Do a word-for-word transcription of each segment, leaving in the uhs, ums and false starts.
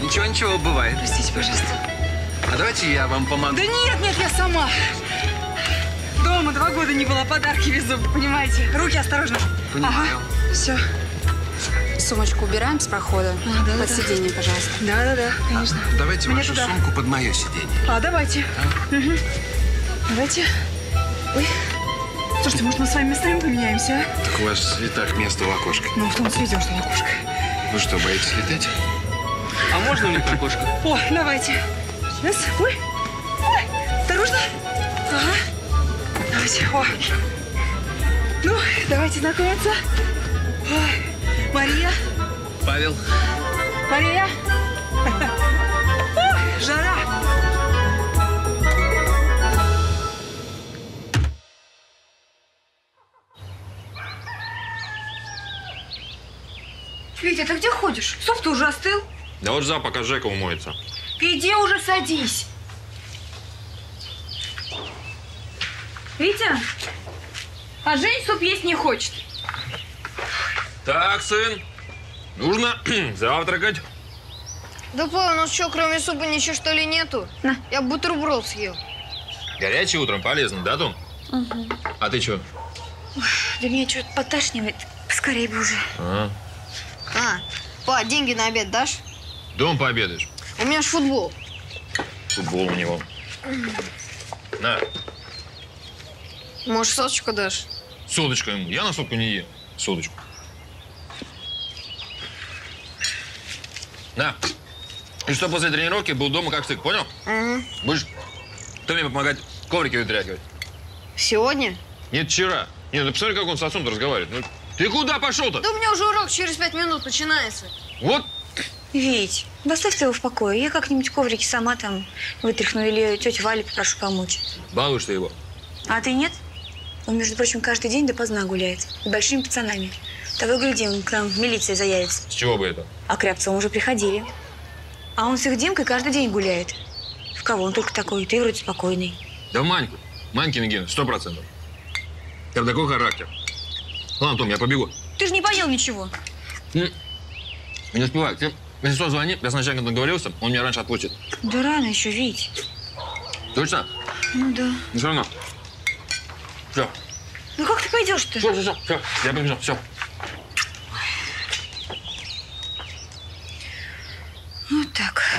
Ничего, ничего, бывает. Простите, пожалуйста. А давайте я вам помогу. Да нет, нет, я сама. Дома два года не было, подарки везу, понимаете? Руки осторожно. Понимаю. Ага, все. Сумочку убираем с прохода. А, да, под да, сиденье, пожалуйста. Да, да, да, конечно. А, давайте Мне вашу туда. сумку под мое сиденье. А, давайте. А? Угу. Давайте. Ой. Слушайте, может, мы с вами местами поменяемся, а? Так у вас и так место в окошке. Ну, в том свете, что в окошко. Вы что, боитесь летать? А можно мне окошко? О, давайте. Раз. Ой. Ой. Осторожно. Ага. Давайте. О. Ну, давайте знакомиться. Ой. Мария. Павел. Мария. Ой, жара. Витя, ты где ходишь? Суп-то уже остыл. Да вот ждал, пока Жека умоется. Иди уже садись. Витя, а Жень суп есть не хочет. Так, сын, нужно завтракать. Да, Павел, у нас что, кроме супа ничего, что ли, нету? На. Я бутерброд съел. Горячий утром полезно, да, Том? Угу. А ты что? Да меня что-то поташнивает. Скорее бы уже. А, А, па, деньги на обед дашь? дома пообедаешь. У меня ж футбол. Футбол у него. На, Может, соточку дашь? соточка ему. Я на сотку не ем. Соточку. На. И что после тренировки был дома как стык, понял? Угу. Будешь ты мне помогать коврики вытряхивать? Сегодня? Нет, вчера. Нет, ну посмотри, как он с отцом-то разговаривает. Ну, ты куда пошел-то? Да у меня уже урок через пять минут начинается. Вот. Вить, доставьте его в покое. Я как-нибудь коврики сама там вытряхну или тетю Валю попрошу помочь. Балуешь ты его. А ты нет? Он, между прочим, каждый день допоздна гуляет. С большими пацанами. Того гляди, он к нам в милиция заявится. С чего бы это? А к Рябцевым уже приходили. А он с их Димкой каждый день гуляет. В кого он только такой? Ты вроде спокойный. Да в Маньку. Манькин ген, сто процентов. Там такой характер. Ладно, Том, я побегу. Ты же не поел ничего. Не, не успеваю. Ты, если что, звони, я с начальником договорился, он меня раньше отпустит. Да рано еще, Вить. Точно? Ну да. Ну все равно. Все. Ну как ты пойдешь-то? Все, все, все, все. Я побежал, все. Вот так.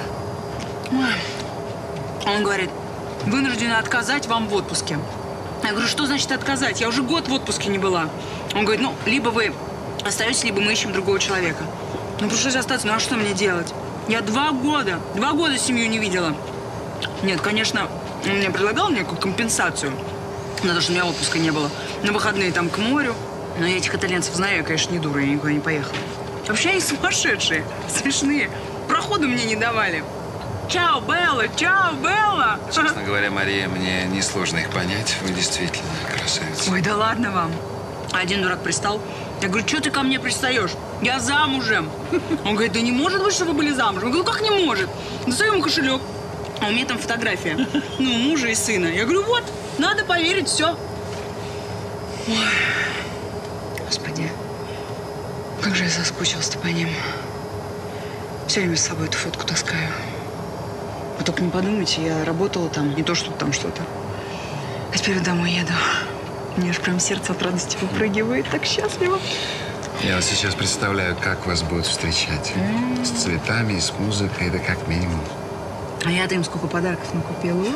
Он говорит, вынуждена отказать вам в отпуске. Я говорю, что значит отказать? Я уже год в отпуске не была. Он говорит, ну, либо вы остаетесь, либо мы ищем другого человека. Ну, пришлось остаться, ну а что мне делать? Я два года, два года семью не видела. Нет, конечно, он мне предлагал некую компенсацию на то, что у меня отпуска не было. На выходные там к морю. Но я этих итальянцев знаю, я, конечно, не дура, я никуда не поехала. Вообще они сумасшедшие, смешные. Проходу мне не давали. Чао, Белла! Чао, Белла! Честно говоря, Мария, мне несложно их понять. Вы действительно красавица. Ой, да ладно вам. Один дурак пристал. Я говорю, что ты ко мне пристаешь? Я замужем. Он говорит, да не может быть, что вы были замужем. Я говорю, как не может? Достаю ему кошелек. А у меня там фотография. Ну, мужа и сына. Я говорю, вот, надо поверить, все. Ой, Господи, как же я соскучилась-то по ним. Все время с собой эту фотку таскаю. Вы только не подумайте, я работала там, не то, что там что-то. А теперь домой еду. Мне аж прям сердце от радости выпрыгивает, так счастливо. Я вот сейчас представляю, как вас будут встречать. Mm. С цветами и с музыкой, да как минимум. А я-то им сколько подарков накупила.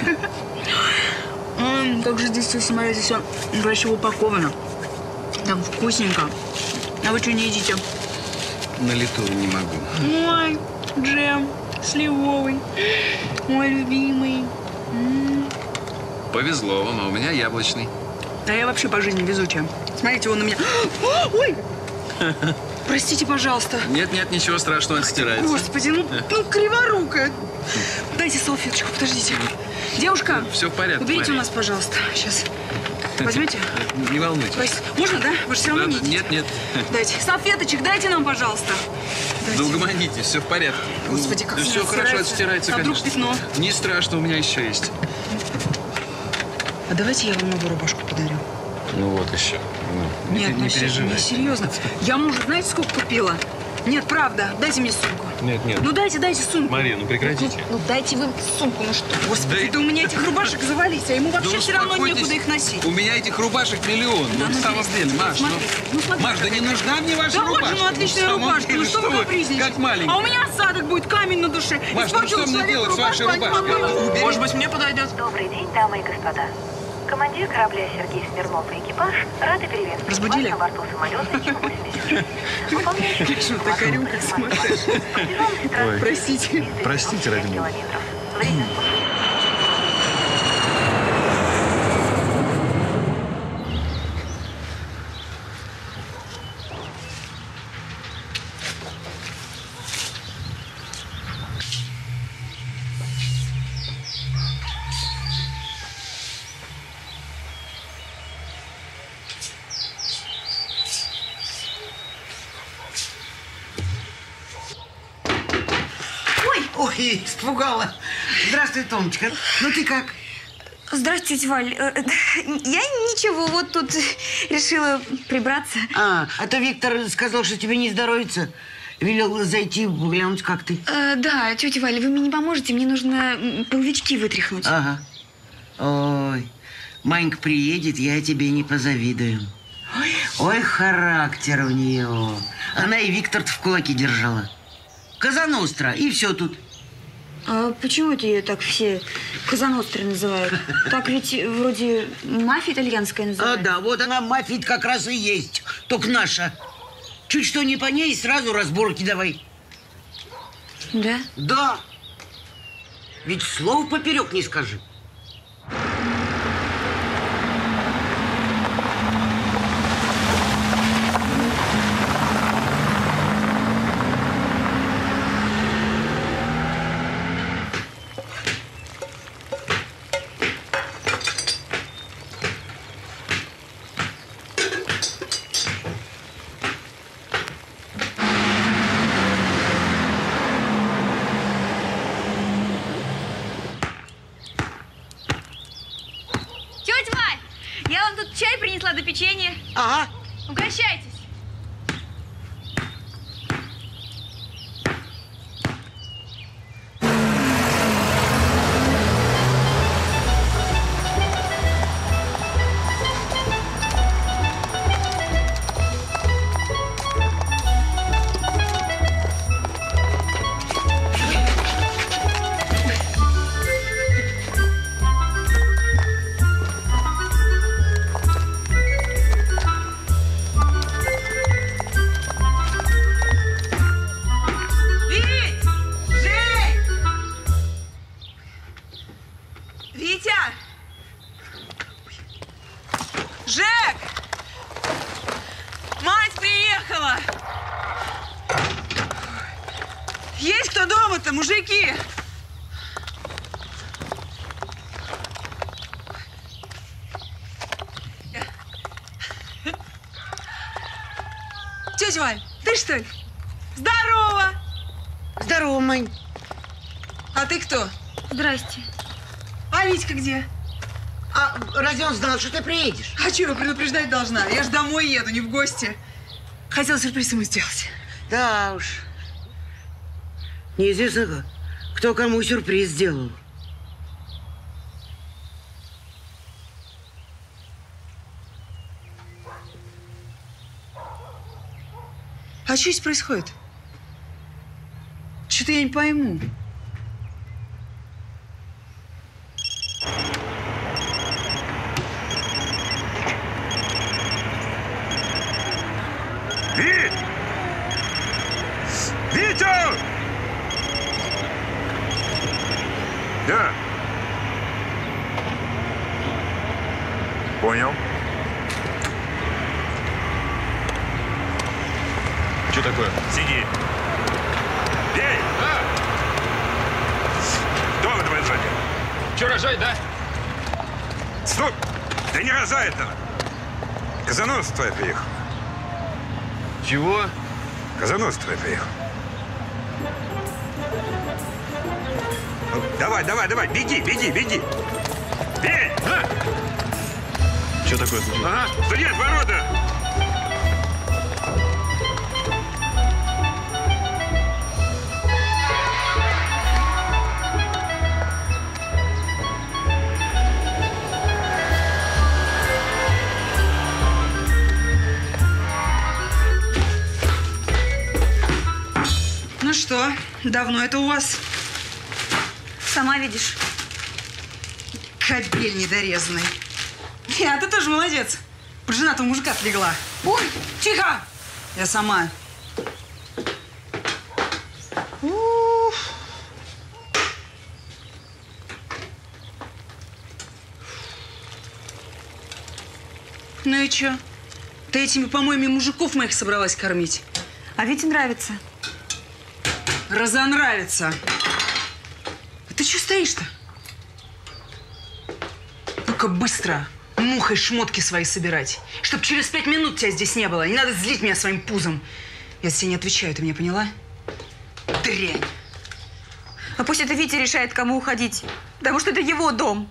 М, Как же здесь все, смотрите, здесь все красиво упаковано. Так вкусненько. А вы что не едите? На лету не могу. Ой, джем сливовый. Мой любимый. М. Повезло вам, а у меня яблочный. А я вообще по жизни везучая. Смотрите, он у меня… Ой! Простите, пожалуйста. Нет, нет, ничего страшного, это стирается. Господи, ну, ну криворукая. Дайте салфеточку, подождите. Девушка, Все в порядке, уберите Мария. у нас, пожалуйста. Сейчас. Возьмете? Не волнуйтесь. Простите. Можно, да? Вы же все равно Да, не да, едите. нет, нет. Дайте. Салфеточек дайте нам, пожалуйста. Дайте. Да угомонитесь, все в порядке. Господи, как Да она все хорошо, стирается. отстирается, А вдруг конечно. пятно? Не страшно, у меня еще есть. А давайте я вам новую рубашку подарю. Ну вот еще. Ну, Нет, не, ну не се- переживайте. не серьезно. Я мужу, знаете, сколько купила? Нет, правда. Дайте мне сумку. Нет, нет. Ну дайте, дайте сумку. Мария, ну прекратите. Ну, ну дайте вы сумку, ну что? Господи, Да да у меня этих рубашек завались, а ему вообще Да все равно успокойтесь. некуда их носить. У меня этих рубашек миллион. Да, ну, ну, в самом перестань. деле, Маш, Смотрите, ну, смотрите, Маш, да не какая. нужна мне ваша Да вот рубашка. же, ну отличная в самом рубашка, деле, ну что вы капризничаете? как маленький. А у меня осадок будет, камень на душе. Маш, ну Испортил что мне человеку делать с вашей рубашку, а не рубашкой? могу. Убери. Может быть, мне подойдет? Добрый день, дамы и господа. Командир корабля Сергей Смирнов и экипаж рады приветствовать Разбудили? вас на борту самолета Ил восемьдесят шесть. Выполняющий Что, так орем, как сумасшедший. Ой. Простите. Простите, ради бога. Время. Ой, испугала. Здравствуй, Томочка. Ну ты как? Здравствуйте, тетя Валь. Э, э, Я ничего, вот тут решила прибраться. А, а то Виктор сказал, что тебе не здоровится. Велел зайти, глянуть, как ты. Э, да, тетя Валя, вы мне не поможете, мне нужно м, половички вытряхнуть. Ага. Ой, Манька приедет, я тебе не позавидую. Ой, характер у нее. Она и Виктор-то в кулаке держала. Казаностра, и все тут. А почему это ее так все Казанострой называют? Так ведь вроде мафия итальянская А, называют. да, вот она, мафия как раз и есть. Только наша. Чуть что не по ней, сразу разборки давай. Да? Да. Ведь слов поперек не скажи. Тетя Валь, я вам тут чай принесла до печенья. Ага. Угощайтесь. Вить! Жень! Витя! Жек! Мать приехала! Есть кто дома-то, мужики? Тетя Валь, ты что ли? Здорово! Здорово, Мань. А ты кто? Здрасте. А Витька где? А разве он знал, что ты приедешь? А что, я предупреждать должна? Я ж домой еду, не в гости. Хотела сюрприз ему сделать. Да уж. Неизвестно, кто кому сюрприз сделал. А что здесь происходит? Что-то я не пойму. Вить! Витя! Да. Понял. Что такое? Сиди. Эй! А, Кто вы двое сзади? что, рожать, да? Стоп! Да не рожай этого! Казанос твой приехал. Чего? Казанос твой приехал. Ну, давай, давай, давай, беги, беги, беги! Бей! А? Что такое случилось? Ага. Стоять, ворота! Давно это у вас? Сама видишь. Кобель недорезанный. А ты тоже молодец. Под женатого мужика слегла. Ой, тихо! Я сама. Уф. Ну и чё? Ты этими помоями мужиков моих собралась кормить? А Вите нравится. Разонравится. А ты чё стоишь-то? Ну-ка быстро мухой шмотки свои собирать. Чтоб через пять минут тебя здесь не было. Не надо злить меня своим пузом. Я за тебя не отвечаю, ты меня поняла? Дрянь. А пусть это Витя решает, кому уходить. Потому что это его дом.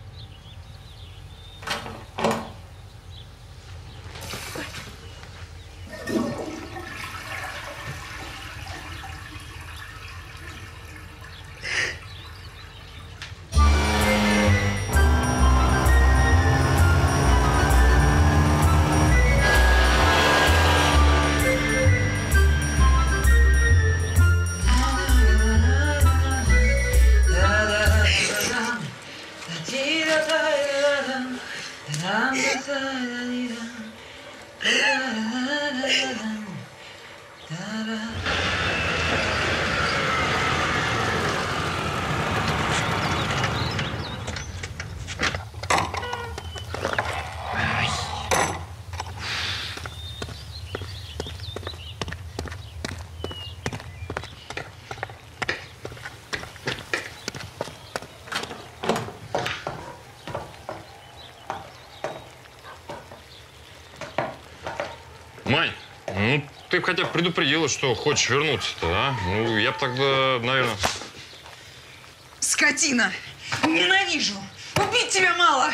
Мань, ну ты бы хотя бы предупредила, что хочешь вернуться-то, а? Ну, я бы тогда, наверное... Скотина! Ненавижу! Убить тебя мало!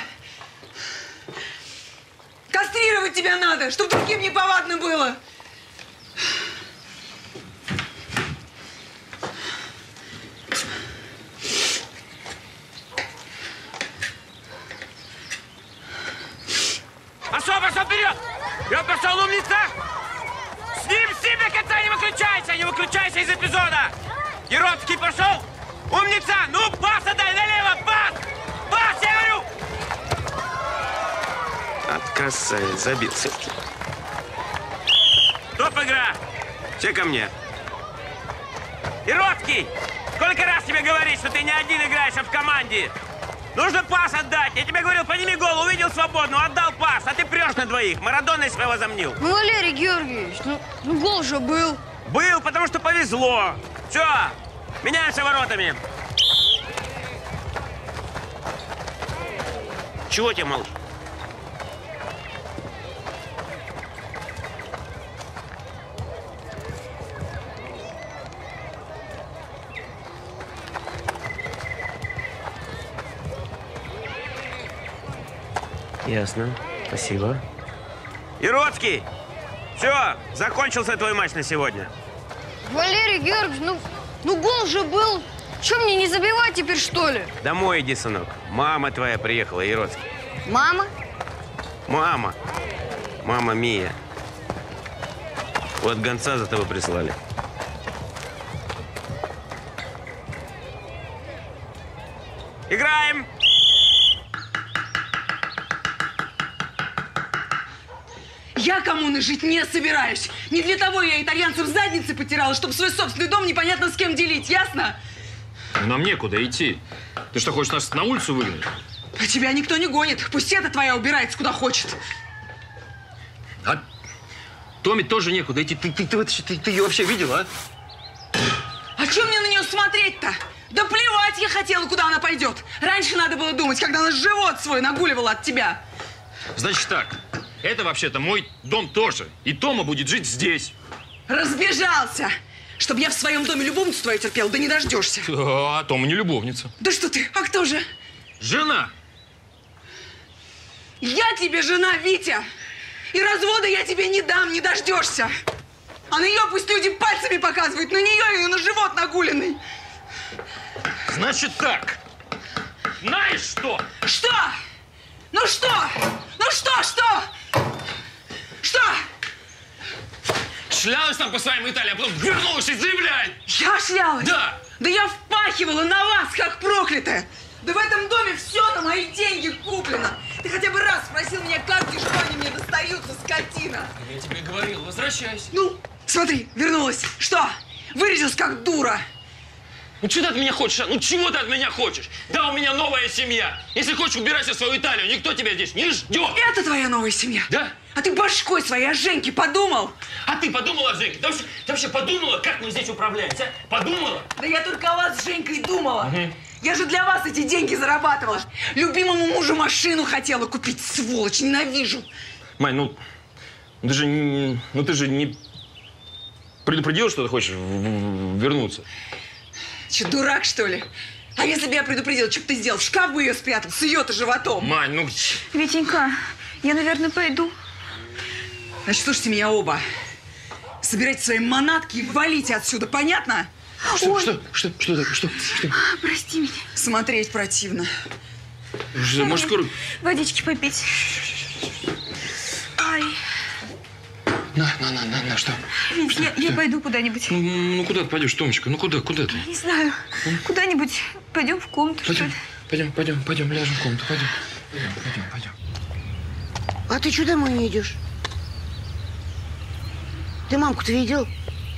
Кастрировать тебя надо, чтобы другим неповадно было! Пошел, пошел вперед! Я пошел, умница! С ним, с ним до конца не выключайся! Не выключайся из эпизода! Ероцкий пошел! Умница! Ну, пас отдай налево! Пас! Пас, я говорю! От красавец, забил все-таки. Топ-игра! Все ко мне. Ероцкий! Сколько раз тебе говорить, что ты не один играешь, а в команде? Нужно пас отдать. Я тебе говорил, подними голову, увидел свободную, отдал пас, а ты прешь на двоих. Марадона себя возомнил. Ну, Валерий Георгиевич, ну, ну гол же был. Был, потому что повезло. Все, меняемся воротами. Чего тебе, малыш? Ясно. Спасибо. Ероцкий! Все, закончился твой матч на сегодня. Валерий Георгиевич, ну, ну гол же был. Че мне не забивать теперь, что ли? Домой иди, сынок. Мама твоя приехала, Ероцкий. Мама? Мама. Мама Мия. Вот гонца за тобой прислали. Играем! Я коммуны жить не собираюсь. Не для того я итальянцев задницы потирала, чтобы свой собственный дом непонятно с кем делить, ясно? Нам некуда идти. Ты что, хочешь нас на улицу выгнать? А тебя никто не гонит. Пусть эта твоя убирается куда хочет. А Томе тоже некуда идти. Ты, ты, ты, ты, ты ее вообще видела, а? А что мне на нее смотреть-то? Да плевать я хотела, куда она пойдет. Раньше надо было думать, когда она живот свой нагуливала от тебя. Значит так, это вообще-то мой дом тоже. И Тома будет жить здесь. Разбежался. Чтобы я в своем доме любовницу твою терпел, да не дождешься. А Тома не любовница. Да что ты, а кто же? Жена. Я тебе жена, Витя. И развода я тебе не дам, не дождешься. А на нее пусть люди пальцами показывают, на нее и на живот нагуленный. Значит так. Знаешь что? Что? Ну что? Ну что, что? Что? шлялась там по своим Италиям, а потом вернулась и заявляет. Я шлялась? Да. Да я впахивала на вас, как проклятая. Да в этом доме все на мои деньги куплено. Ты хотя бы раз спросил меня, как и что они мне достаются, скотина. Я тебе говорил, возвращайся. Ну, смотри, вернулась. Что? Вырядилась как дура. Ну что ты от меня хочешь? Ну чего ты от меня хочешь? Да, у меня новая семья. Если хочешь, убирайся в свою Италию. Никто тебя здесь не ждет. Это твоя новая семья? Да. А ты башкой своей о Женьке подумал? А ты подумала о Женьке? Ты вообще, ты вообще подумала, как мы здесь управляемся? А? Подумала? Да я только о вас с Женькой думала. Угу. Я же для вас эти деньги зарабатывала. Любимому мужу машину хотела купить, сволочь, ненавижу. Мань, ну ты же не, ну ты же не предупредила, что ты хочешь вернуться? Че, дурак, что ли? А если бы я предупредила, что бы ты сделал? В шкаф бы ее спрятал с ее-то животом. Мань, ну... Витенька, я, наверное, пойду. Значит, слушайте меня оба. Собирайте свои манатки и валите отсюда, понятно? Что, Ой. что, что, что, что, что, что? Прости меня. Смотреть противно. Что, может, скоро... Водички попить. Ай. На, на, на, на, на, что? Вить, что, я, что? я пойду куда-нибудь. Ну, ну, куда ты пойдешь, Томочка? Ну, куда, куда ты? Не знаю. Куда-нибудь. Пойдем в комнату, пойдем, что ли? Пойдем, пойдем, пойдем, ляжем в комнату, пойдем. Пойдем, пойдем, пойдем. А ты что домой не идешь? Ты мамку-то видел?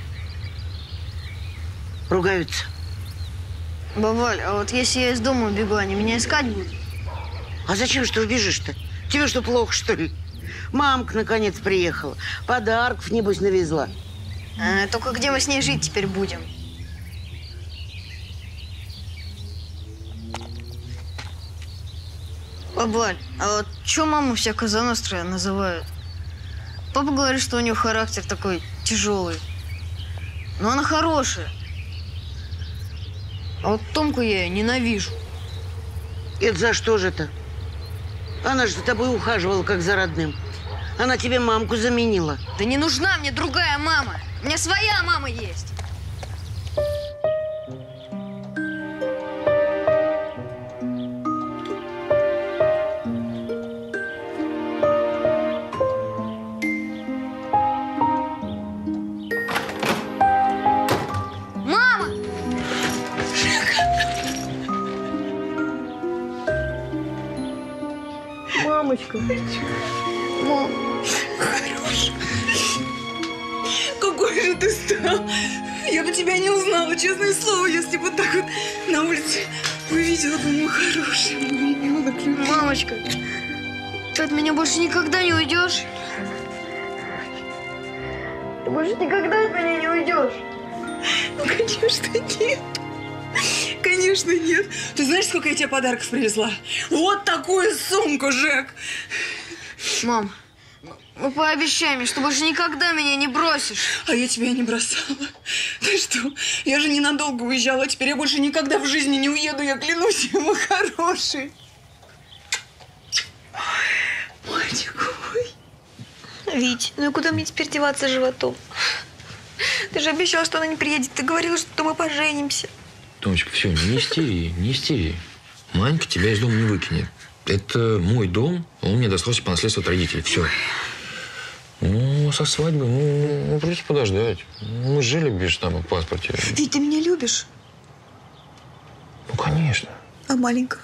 Ругаются. Бабаль, а вот если я из дома убегу, они меня искать будут? А зачем что убежишь-то? Тебе что, плохо, что ли? Мамка, наконец, приехала. Подарков, небось, навезла. А, только где мы с ней жить теперь будем? Бабаль, а вот чё маму вся Козаностра называют? Папа говорит, что у нее характер такой тяжелый. Но она хорошая. А вот Томку я ненавижу. Это за что же-то? Она же за тобой ухаживала, как за родным. Она тебе мамку заменила. Да не нужна мне другая мама. У меня своя мама есть. Мамочка. Мам. Хорош. Какой же ты стал. Я бы тебя не узнала, честное слово, если бы так вот на улице увидела бы мой хороший ребенок. Мамочка, ты от меня больше никогда не уйдешь? Ты больше никогда от меня не уйдешь? Ну, конечно, нет. Конечно, нет. Ты знаешь, сколько я тебе подарков привезла? Вот такую сумку, Жек. Мам, ну пообещай мне, что больше никогда меня не бросишь. А я тебя не бросала. Ты что? Я же ненадолго уезжала, теперь я больше никогда в жизни не уеду, я клянусь, мой хороший. Мальчик мой. Вить, ну и куда мне теперь деваться животом? Ты же обещал, что она не приедет. Ты говорила, что мы поженимся. Томочка, все, не истери, не истери. Манька тебя из дома не выкинет. Это мой дом, он мне достался по наследству от родителей. Все. Ну, со свадьбы, ну, ну придется подождать. Мы жили без штампа в паспорте. Вить, ты меня любишь? Ну, конечно. А маленького?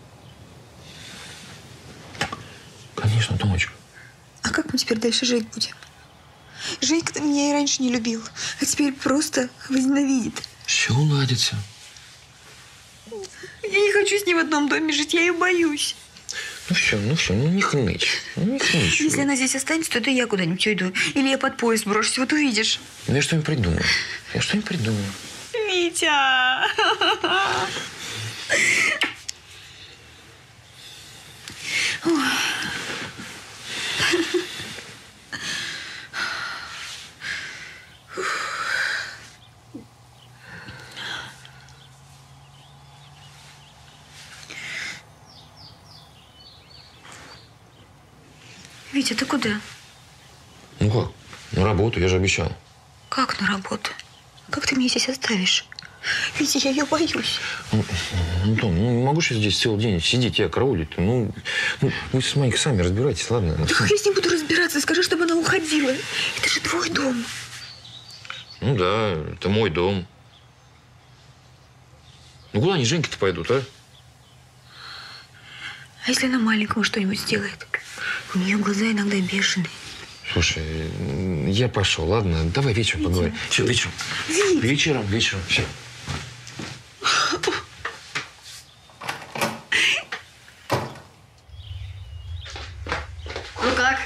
Конечно, Томочка. А как мы теперь дальше жить будем? Женька-то меня и раньше не любил, а теперь просто возненавидит. Все уладится. Я не хочу с ней в одном доме жить, я ее боюсь. Ну все, ну все, ну не хнычь. Ну не хнычь. Если она здесь останется, то это я куда-нибудь уйду. Или я под поезд брошусь, вот увидишь. Ну я что-нибудь придумаю. Я что-нибудь придумаю. Митя! Витя, ты куда? Ну как? На работу, я же обещал. Как на работу? Как ты меня здесь оставишь? Витя, я ее боюсь. Ну, ну Том, ну не могу же здесь целый день сидеть, я караулить. Ну, ну, вы с Манькой сами разбирайтесь, ладно? Да как я с ней буду разбираться? Скажи, чтобы она уходила. Это же твой дом. Ну да, это мой дом. Ну куда они Женька-то пойдут, а? А если она маленькому что-нибудь сделает? У нее глаза иногда бешеные. Слушай, я пошел, ладно? Давай вечером поговорим. Все, вечером. Вечером, вечером. Все. Ну как?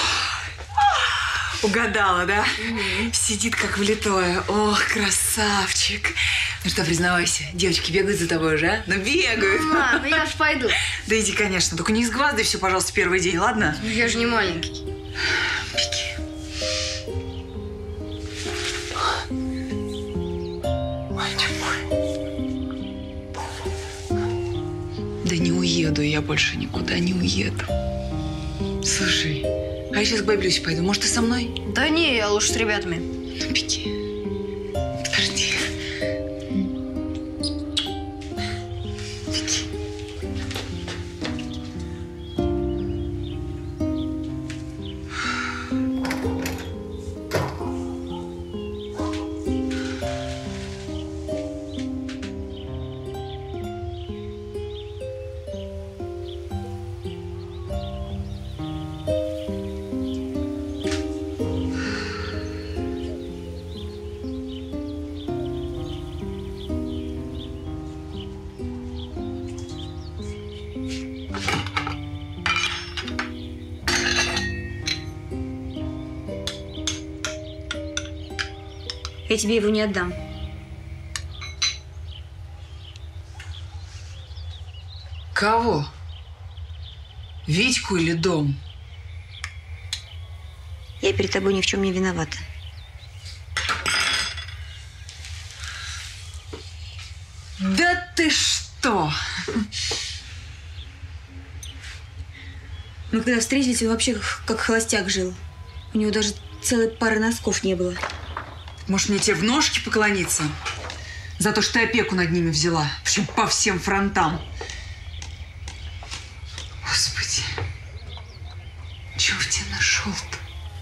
Угадала, да? Mm-hmm. Сидит как влитое. Ох, красавчик. Ну что, признавайся, девочки бегают за тобой уже, а? Ну, бегают. Мама, ну я ж пойду. Да иди, конечно. Только не изгваздай все, пожалуйста, первый день, ладно? Ну, я же не маленький. Беги. Мальчик мой. Да не уеду я больше никуда, не уеду. Слушай, а я сейчас к бабе Люсе пойду. Может, ты со мной? Да не, я лучше с ребятами. Ну, беги. Подожди. Беги. Я тебе его не отдам. Кого? Витьку или дом? Я перед тобой ни в чем не виновата. Да ты что? Мы когда встретились, он вообще как холостяк жил. У него даже целой пары носков не было. Может, мне тебе в ножки поклониться? За то, что ты опеку над ними взяла. Причем по всем фронтам. Господи. Чего в тебя нашел-то?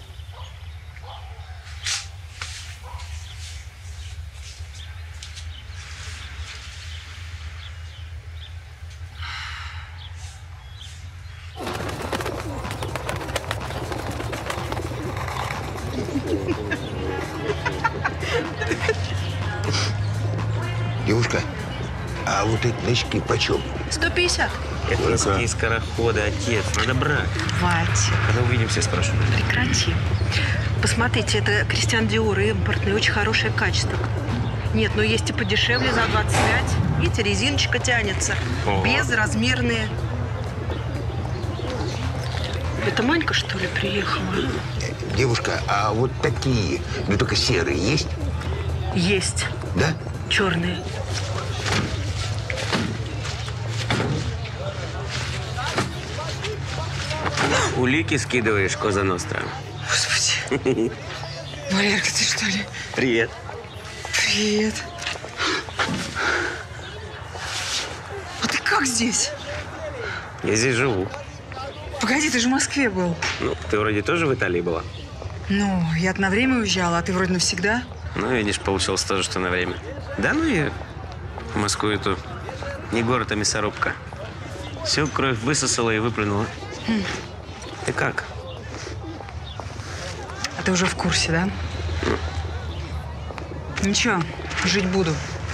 Девушка, а вот эти носки почем? сто пятьдесят. Это носки из скорохода, отец. Надо брать. Вать, Когда увидимся, спрошу. прекрати. Посмотрите, это Кристиан Диор, импортный, очень хорошее качество. Нет, ну есть и подешевле за двадцать пять. Видите, резиночка тянется. Ого. Безразмерные. Это Манька, что ли, приехала? Девушка, а вот такие, ну только серые есть? Есть. Да? Черные. Улики скидываешь, Коза Ностра. Господи. Валерка, ты что ли? Привет. Привет. А ты как здесь? Я здесь живу. Погоди, ты же в Москве был. Ну, ты вроде тоже в Италии была. Ну, я на время уезжала, а ты вроде навсегда. Ну, видишь, получилось тоже, что на время. Да, ну и в Москву эту не город, а мясорубка. Всю кровь высосала и выплюнула. Хм. Ты как? А ты уже в курсе, да? Ну. Ничего, жить буду.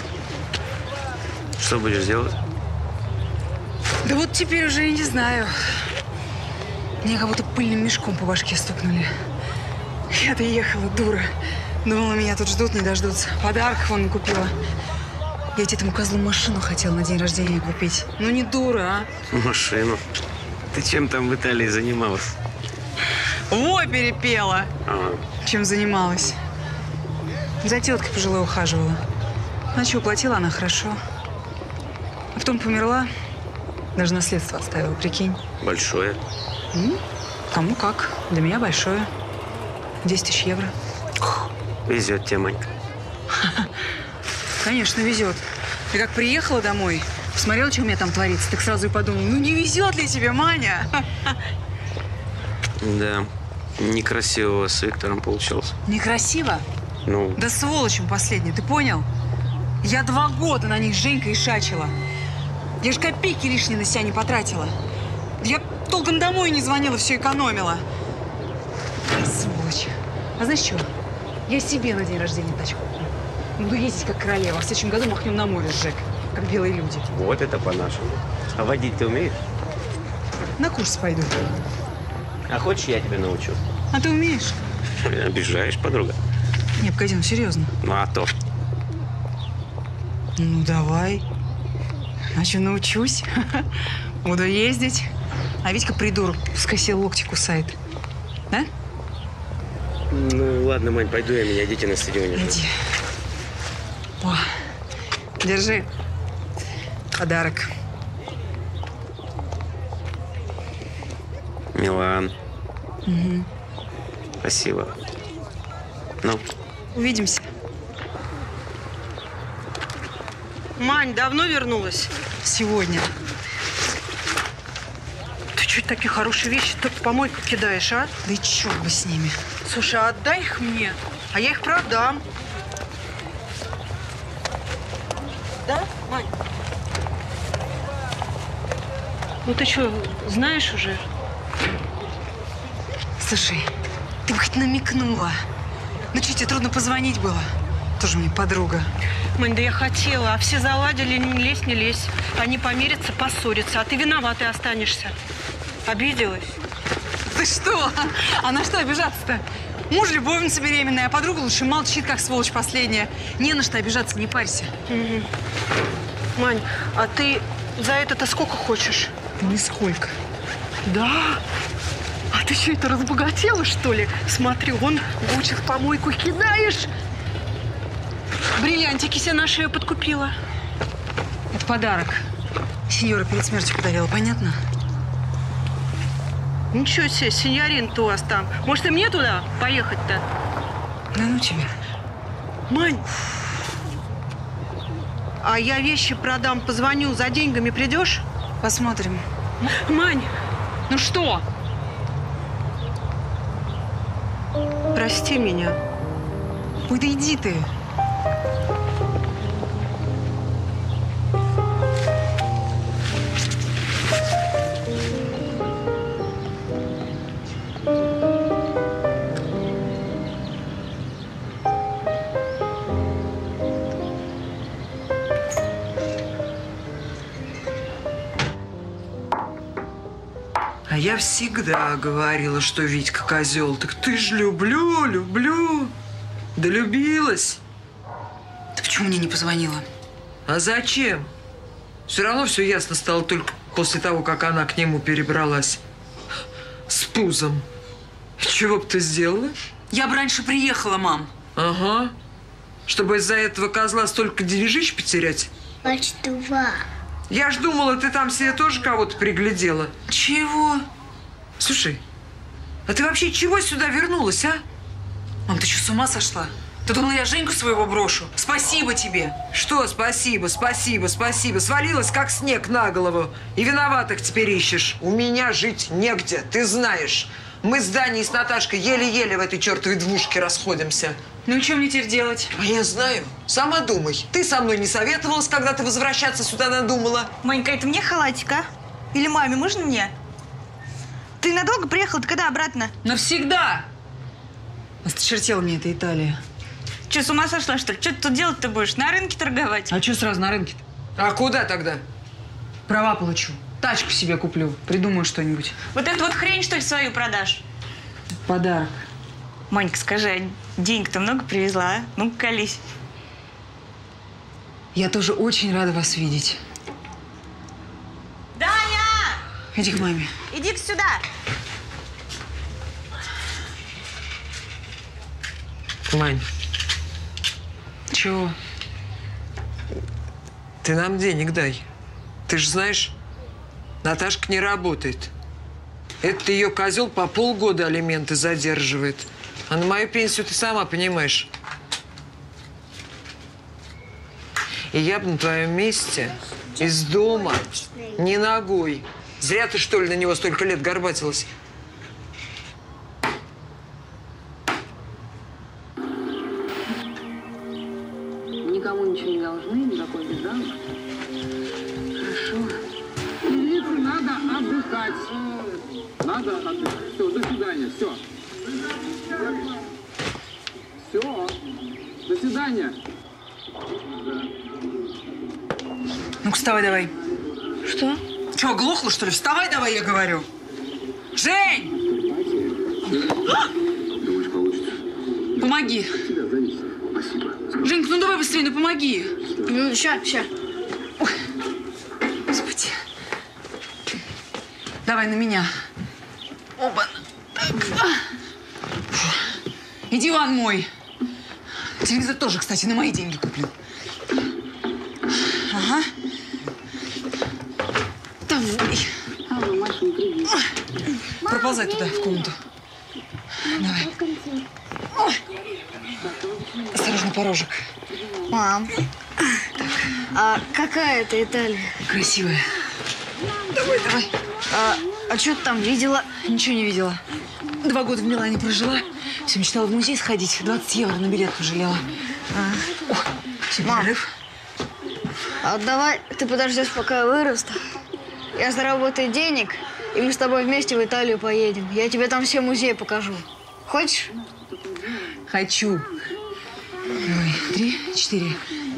Что будешь делать? Да вот теперь уже и не знаю. Мне как будто пыльным мешком по башке стукнули. Я-то ехала, дура. Думала, меня тут ждут, не дождутся. Подарков вон купила. Я ведь этому козлу машину хотела на день рождения купить. Ну не дура, а? Машину. Ты чем там в Италии занималась? Ой, перепела. Ага. Чем занималась? За теткой пожилой ухаживала. А что, платила она хорошо. А потом померла. Даже наследство оставила, прикинь. Большое. Ну, кому как. Для меня большое. десять тысяч евро. Везет тебе, Манька. Конечно, везет. Я как приехала домой, посмотрела, что у меня там творится, так сразу и подумала, ну не везет ли тебе, Маня? Да, некрасиво с Виктором получилось. Некрасиво? Ну? Да сволочь последний, ты понял? Я два года на них с Женькой шачила. Я ж копейки лишние на себя не потратила. Я толком домой не звонила, все экономила. Сволочь. А знаешь что? Я себе на день рождения тачку куплю. Буду ездить как королева. В следующем году махнем на море с Жек, как белые люди. Вот это по-нашему. А водить ты умеешь? На курс пойду. А хочешь, я тебя научу? А ты умеешь? Обижаешь, подруга. Не, погоди, ну серьезно. Ну, а то. Ну, давай. А что, научусь? Буду ездить. А Витька придурок, пускай себе локти кусает. Да? Ну, ладно, Мань, пойду я, меня дети на стадионе ждут. Иди. О, держи. Подарок. Милан. Угу. Спасибо. Ну? Увидимся. Мань, давно вернулась? Сегодня. Ты что такие хорошие вещи только в помойку кидаешь, а? Да и черт бы с ними. Слушай, а отдай их мне, а я их продам. Да, Мань? Ну ты что, знаешь уже? Слушай, ты бы хоть намекнула. Ну что, тебе трудно позвонить было? Тоже мне подруга. Мань, да я хотела, а все заладили, не лезь, не лезь. Они помирятся, поссорятся, а ты виноватой останешься. Обиделась? Ты что? А на что обижаться-то? Муж любовница беременная, а подруга лучше молчит, как сволочь последняя. Не на что обижаться, не парься. Угу. Мань, а ты за это-то сколько хочешь? Нисколько. Да? А ты что, это разбогатела, что ли? Смотри, вон Гуччи в помойку кидаешь. Бриллиантики себе на шею подкупила. Это подарок. Сеньора перед смертью подарила, понятно? Ничего себе, сеньорин-то у вас там. Может, и мне туда поехать-то? Да ну тебя. Мань, а я вещи продам, позвоню, за деньгами придешь? Посмотрим. Мань, ну что? Прости меня. Ой, да иди ты. А я всегда говорила, что Витька козел. Так ты ж люблю, люблю. Да любилась. Ты почему мне не позвонила? А зачем? Все равно все ясно стало только после того, как она к нему перебралась. С пузом. Чего бы ты сделала? Я бы раньше приехала, мам. Ага. Чтобы из-за этого козла столько денежищ потерять? Матч два. Я ж думала, ты там себе тоже кого-то приглядела. Чего? Слушай, а ты вообще чего сюда вернулась, а? Мам, ты что, с ума сошла? Ты думала, я Женьку своего брошу? Спасибо тебе. Что спасибо, спасибо, спасибо. Свалилась, как снег на голову. И виноватых теперь ищешь. У меня жить негде, ты знаешь. Мы с Даней и с Наташкой еле-еле в этой чертовой двушке расходимся. Ну и что мне теперь делать? А я знаю. Сама думай. Ты со мной не советовалась, когда ты возвращаться сюда надумала. Манька, это мне халатик, а? Или маме, можно мне? Ты надолго приехала? Ты когда обратно? Навсегда! Осточертела мне эта Италия. Че, с ума сошла, что ли? Что ты тут делать-то будешь? На рынке торговать? А что сразу на рынке-то? А куда тогда? Права получу. Тачку себе куплю. Придумаю что-нибудь. Вот эту вот хрень, что ли, свою продашь? Подарок. Манька, скажи, а денег-то много привезла, а? Ну-ка, колись. Я тоже очень рада вас видеть. Даня! Иди к маме. Иди-ка сюда. Мань. Чего? Ты нам денег дай. Ты же знаешь, Наташка не работает. Этот ее козел по полгода алименты задерживает. А на мою пенсию ты сама понимаешь. И я бы на твоем месте из дома не ногой. Зря ты, что ли, на него столько лет горбатилась. ничего не должны, никакой беды. Хорошо. Девице надо отдыхать. Надо отдыхать. Все, до свидания, все. Все. До свидания. Ну-ка, вставай давай. Что? Че, оглохла, что ли? Вставай давай, я говорю. Жень! Думаешь, получится? Помоги. От тебя зависит. Спасибо. Женька, ну давай быстрее, ну помоги. Ну, ща, ща. Ой. Господи. Давай на меня. Оба. Так. Фу. И диван мой. Телевизор тоже, кстати, на мои деньги куплен. Ага. Давай. Проползай туда, в комнату. Давай. Ой. Осторожно, порожек. Мам, а какая это Италия? Красивая. Давай, давай. А, а что ты там видела? Ничего не видела. Два года в Милане прожила. Все мечтала в музей сходить. двадцать евро на билет пожалела. А. О, Мам, а давай ты подождешь, пока я вырасту. Я заработаю денег, и мы с тобой вместе в Италию поедем. Я тебе там все музеи покажу. Хочешь? Хочу. Давай, три, четыре.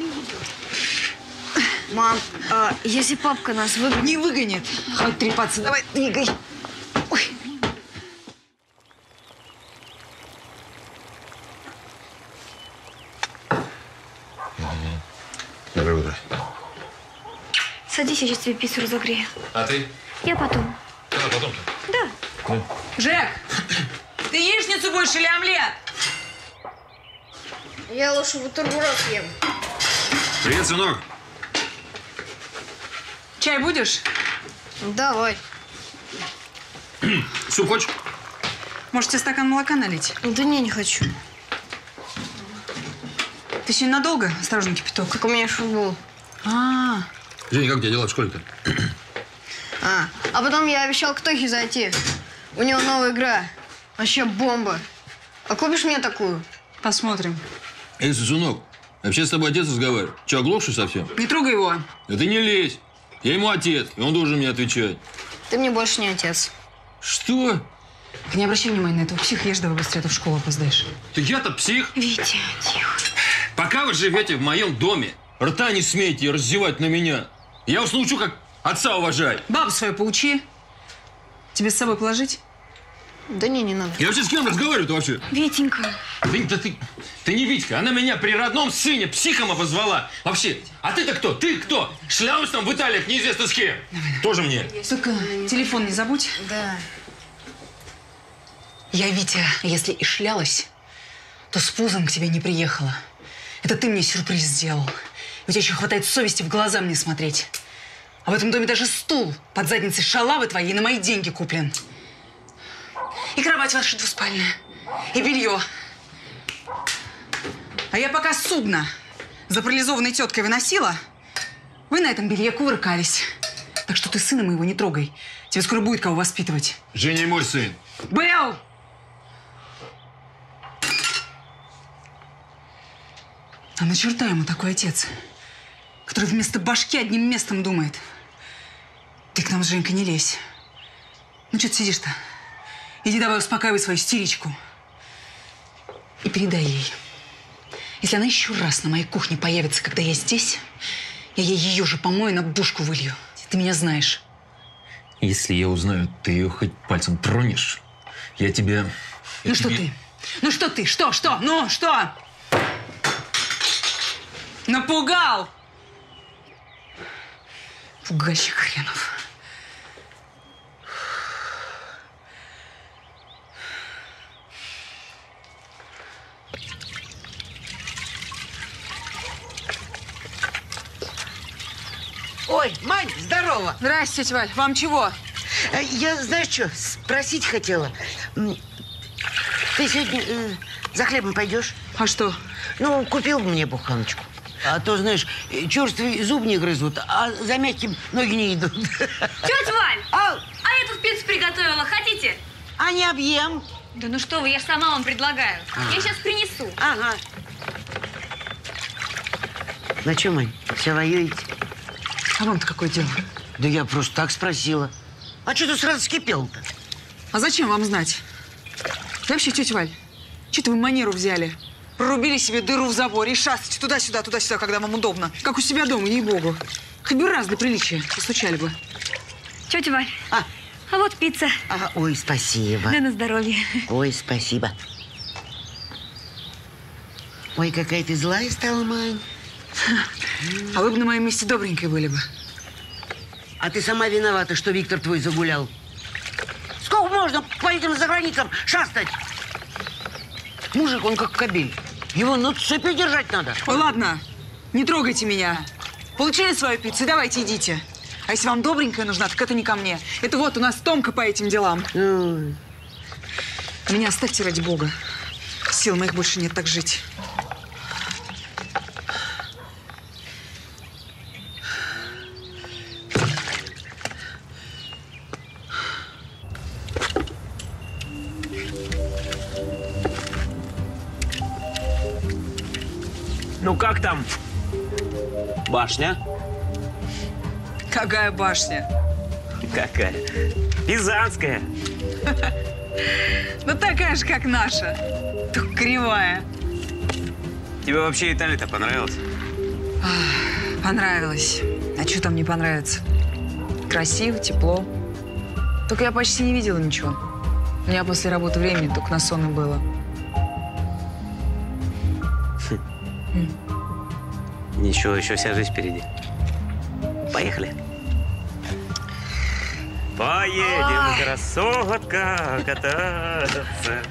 Мам, а если папка нас выгонит? Не выгонит. Хватит трепаться. Давай, двигай. Ой. Доброе утро. Садись, я сейчас тебе пиццу разогрею. А ты? Я потом. Когда потом-то? Да. Ну. Жек, ты яичницу будешь или омлет? Я лучше бутерброд съем. Привет, сынок. Чай будешь? Давай. Суп хочешь? Может, тебе стакан молока налить? Да не, не хочу. Ты сегодня надолго? Осторожно, кипяток. Так у меня футбол. А, Женя, как у тебя дела в школе-то? А, а потом я обещал к Тохе зайти. У него новая игра. Вообще бомба. А купишь мне такую? Посмотрим. Эй, сынок, вообще с тобой отец разговаривает. Че, оглохший совсем? Не трогай его. Да ты не лезь. Я ему отец, и он должен мне отвечать. Ты мне больше не отец. Что? Ты не обращай внимания на этого психа, ешь давай быстрее, а то в школу опоздаешь. Ты я-то псих? Витя, тихо. Пока вы живете в моем доме, рта не смейте раздевать на меня. Я вас научу, как отца уважать. Бабу свою поучи. Тебе с собой положить? Да не, не надо. Я вообще с кем разговариваю-то вообще? Витенька. Ты, да ты, ты не Витька, она меня при родном сыне психом обозвала. Вообще, а ты-то кто? Ты кто? Шлялась там в Италиях неизвестно с кем. Тоже мне. Только телефон не забудь. Да. Я, Витя, если и шлялась, то с пузом к тебе не приехала. Это ты мне сюрприз сделал. У тебя еще хватает совести в глаза мне смотреть. А в этом доме даже стул под задницей шалавы твоей на мои деньги куплен. И кровать ваша двуспальная, и белье. А я пока судно за парализованной теткой выносила, вы на этом белье кувыркались. Так что ты сына моего не трогай. Тебе скоро будет кого воспитывать. Женя мой сын. Был! А на черта ему такой отец, который вместо башки одним местом думает. Ты к нам с Женькой не лезь. Ну, что ты сидишь-то? Иди давай успокаивай свою истеричку. И передай ей. Если она еще раз на моей кухне появится, когда я здесь, я ей ее же помою, на бушку вылью. Ты меня знаешь. Если я узнаю, ты ее хоть пальцем тронешь, я тебя... Ну я что тебе... ты? Ну что ты? Что? Что? Ну, что? Напугал! Пугальщик хренов. Ой, Мань, здорово. Здрасте, тетя Валь. Вам чего? Я, знаешь что, спросить хотела. Ты сегодня э, за хлебом пойдешь? А что? Ну, купил бы мне буханочку. А то, знаешь, черствые зуб не грызут, а за мягким ноги не идут. Тетя Валь! А, а я тут пиццу приготовила. Хотите? А не объем. Да ну что вы, я ж сама вам предлагаю. А. Я сейчас принесу. Ага. Ну что, Мань, все воюете? А вам-то какое дело? Да я просто так спросила. А что ты сразу вскипел-то? А зачем вам знать? И вообще, тетя Валь, что-то вы манеру взяли. Прорубили себе дыру в заборе и шастаете туда-сюда, туда-сюда, когда вам удобно. Как у себя дома, ей-богу. Хоть бы раз для приличия постучали бы. Тетя Валь, а, а вот пицца. А, ой, спасибо. Да на здоровье. Ой, спасибо. Ой, какая ты злая стала, Мань. А вы бы на моем месте добренькой были бы. А ты сама виновата, что Виктор твой загулял. Сколько можно по этим заграницам шастать? Мужик, он как кобель. Его на цепи держать надо. Ой, ладно, не трогайте меня. Получили свою пиццу, давайте идите. А если вам добренькая нужна, так это не ко мне. Это вот у нас Томка по этим делам. Ой. Меня оставьте ради бога. Сил моих больше нет так жить. Ну как там? Башня? Какая башня? Какая? Пизанская. Ну такая же, как наша. Только кривая. Тебе вообще Италия-то понравилась? Понравилось. А что там не понравится? Красиво, тепло. Только я почти не видела ничего. У меня после работы времени только на сон и было. Ничего, еще вся жизнь впереди. Поехали. Поедем, Ой. красотка, кататься.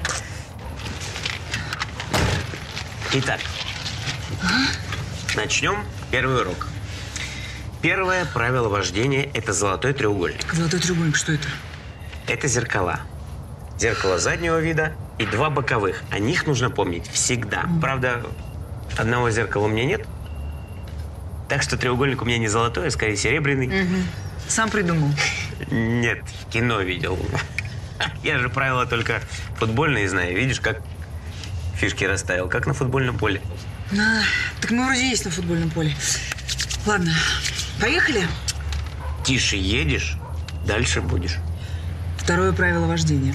Итак, а? начнем первый урок. Первое правило вождения – это золотой треугольник. Золотой треугольник, что это? Это зеркала. Зеркало заднего вида и два боковых. О них нужно помнить всегда. Mm. Правда, одного зеркала у меня нет. Так что треугольник у меня не золотой, а скорее серебряный. Угу. Сам придумал? Нет, в кино видел. Я же правила только футбольные знаю. Видишь, как фишки расставил, как на футбольном поле. А, так мы вроде есть на футбольном поле. Ладно, поехали? Тише едешь, дальше будешь. Второе правило вождения.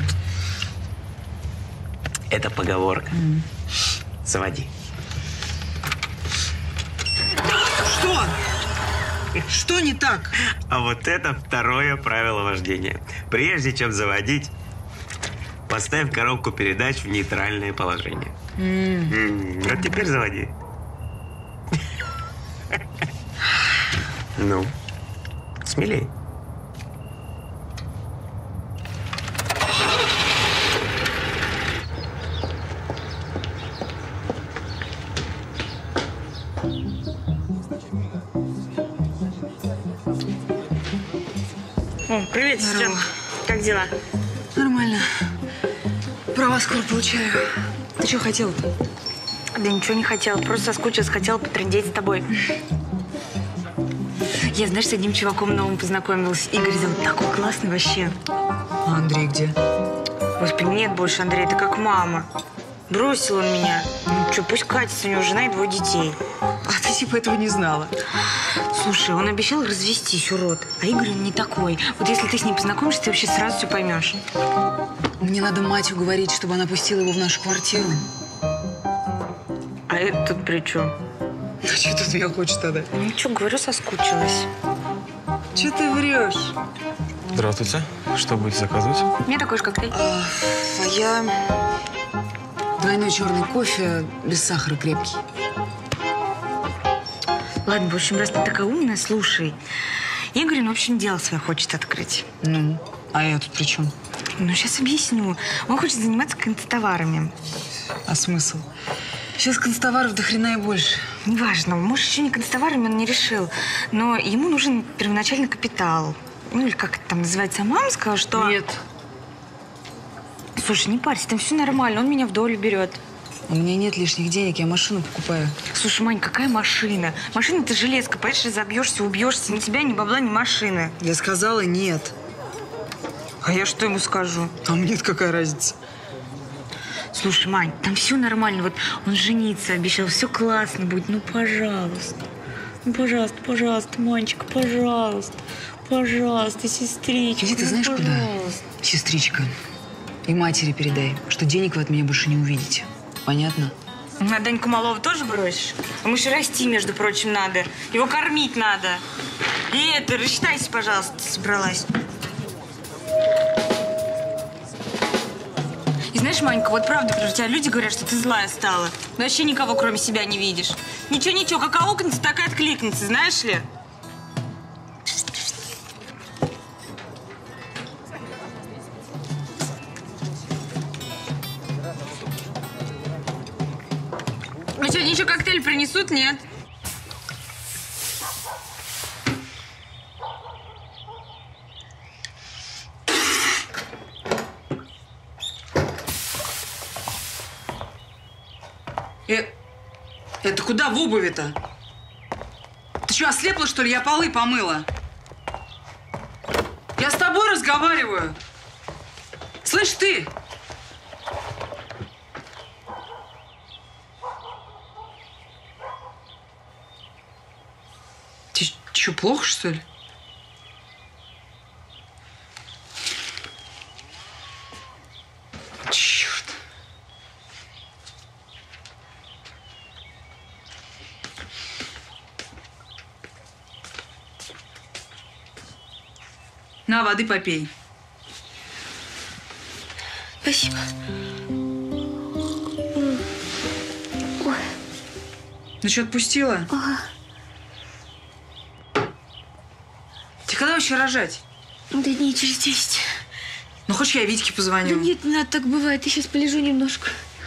Это поговорка. Mm. Заводи. Что? Что не так? А вот это второе правило вождения. Прежде чем заводить, поставь коробку передач в нейтральное положение. Mm. Mm. Вот теперь заводи. Ну, смелей. О, привет, сестра. Как дела? Нормально. Права скоро получаю. Ты что хотела-то? Да ничего не хотела. Просто соскучилась, хотела потрындеть с тобой. Я, знаешь, с одним чуваком новым познакомилась. Игорь зовут, такой классный вообще. А Андрей где? Господи, нет больше Андрея, это как мама. Бросил он меня. Ну что, пусть катится, у него жена и двое детей. А ты типа этого не знала? Слушай, он обещал развестись, урод. А Игорь, он не такой. Вот если ты с ним познакомишься, ты вообще сразу все поймешь. Мне надо мать уговорить, чтобы она пустила его в нашу квартиру. А это тут при чем? Ну, что ты от меня хочешь тогда? Ну, что, говорю, соскучилась. Че ты врешь? Здравствуйте. Что будете заказывать? Мне такой же коктейль. А, а я двойной черный кофе без сахара крепкий. Ладно, в общем, раз ты такая умная, слушай. Игорь, он, в общем, дело свое хочет открыть. Ну, а я тут при чем? Ну, сейчас объясню. Он хочет заниматься констоварами. А смысл? Сейчас констоваров до хрена и больше. Неважно, может, еще не констоварами он не решил. Но ему нужен первоначальный капитал. Ну, или как это там называется. А мама сказала, что… Нет. Слушай, не парься, там все нормально. Он меня в долю берет. У меня нет лишних денег, я машину покупаю. Слушай, Мань, какая машина? Машина – это железка, понимаешь, разобьешься, убьешься. Ни тебя, ни бабла, ни машины. Я сказала нет. А я что ему скажу? А мне-то какая разница? Слушай, Мань, там все нормально. Вот он жениться обещал, все классно будет. Ну, пожалуйста. Ну, пожалуйста, пожалуйста, Манечка, пожалуйста. Пожалуйста, сестричка. Иди, ты ну, знаешь пожалуйста. куда? Сестричка. И матери передай, что денег вы от меня больше не увидите. Понятно? А Даньку малого тоже бросишь? Ему еще расти, между прочим, надо. Его кормить надо. И это, рассчитайся, пожалуйста, собралась. И знаешь, Манька, вот правда, про тебя люди говорят, что ты злая стала. Но вообще никого, кроме себя, не видишь. Ничего-ничего, как аукнется, так и откликнется, знаешь ли? Ну что, еще коктейль принесут? Нет. Э, это куда в обуви-то? Ты что, ослепла, что ли? Я полы помыла. Я с тобой разговариваю. Слышь, ты! Тебе что, плохо, что ли? Черт. На, воды попей. Спасибо. Ну что, отпустила? Ага. Тебе когда вообще рожать? Да дней через десять. Ну, хочешь, я Витьке позвоню? Да нет, не надо, так бывает. Я сейчас полежу немножко.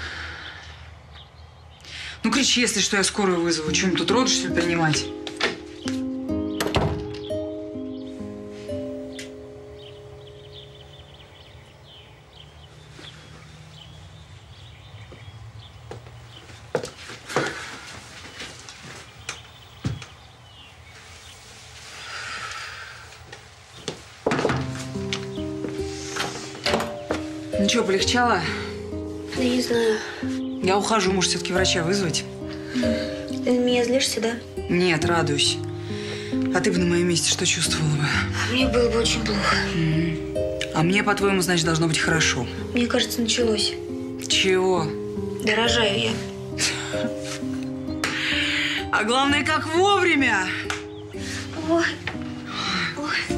Ну, кричи, если что, я скорую вызову. Чем тут роды, что ли, принимать? Ну что, полегчало? Да не знаю. Я ухожу, может, все-таки врача вызвать? Ты на меня злишься, да? Нет, радуюсь. А ты бы на моем месте что чувствовала бы? Мне было бы очень плохо. Mm. А мне, по-твоему, значит, должно быть хорошо. Мне кажется, началось. Чего? Да рожаю я. А главное, как вовремя. Ой. Ой.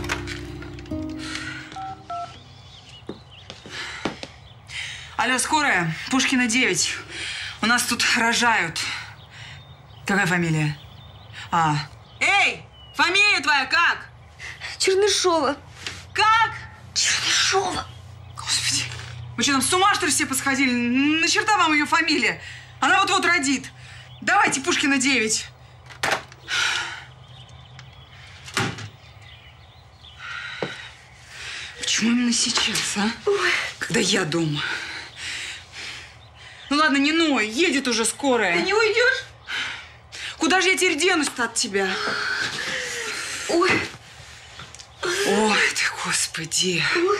Алло, скорая. Пушкина, девять. У нас тут рожают. Какая фамилия? А. Эй, фамилия твоя как? Чернышова. Как? Чернышова. Господи. Вы что, там с ума, что ли, все посходили? На черта вам ее фамилия? Она вот-вот родит. Давайте, Пушкина, девять. Почему именно сейчас, а? Ой. Когда я дома. Ну ладно, не ной, едет уже скорая. Ты не уйдешь? Куда же я теперь денусь-то от тебя? Ой. Ой, ты, Господи. Ой.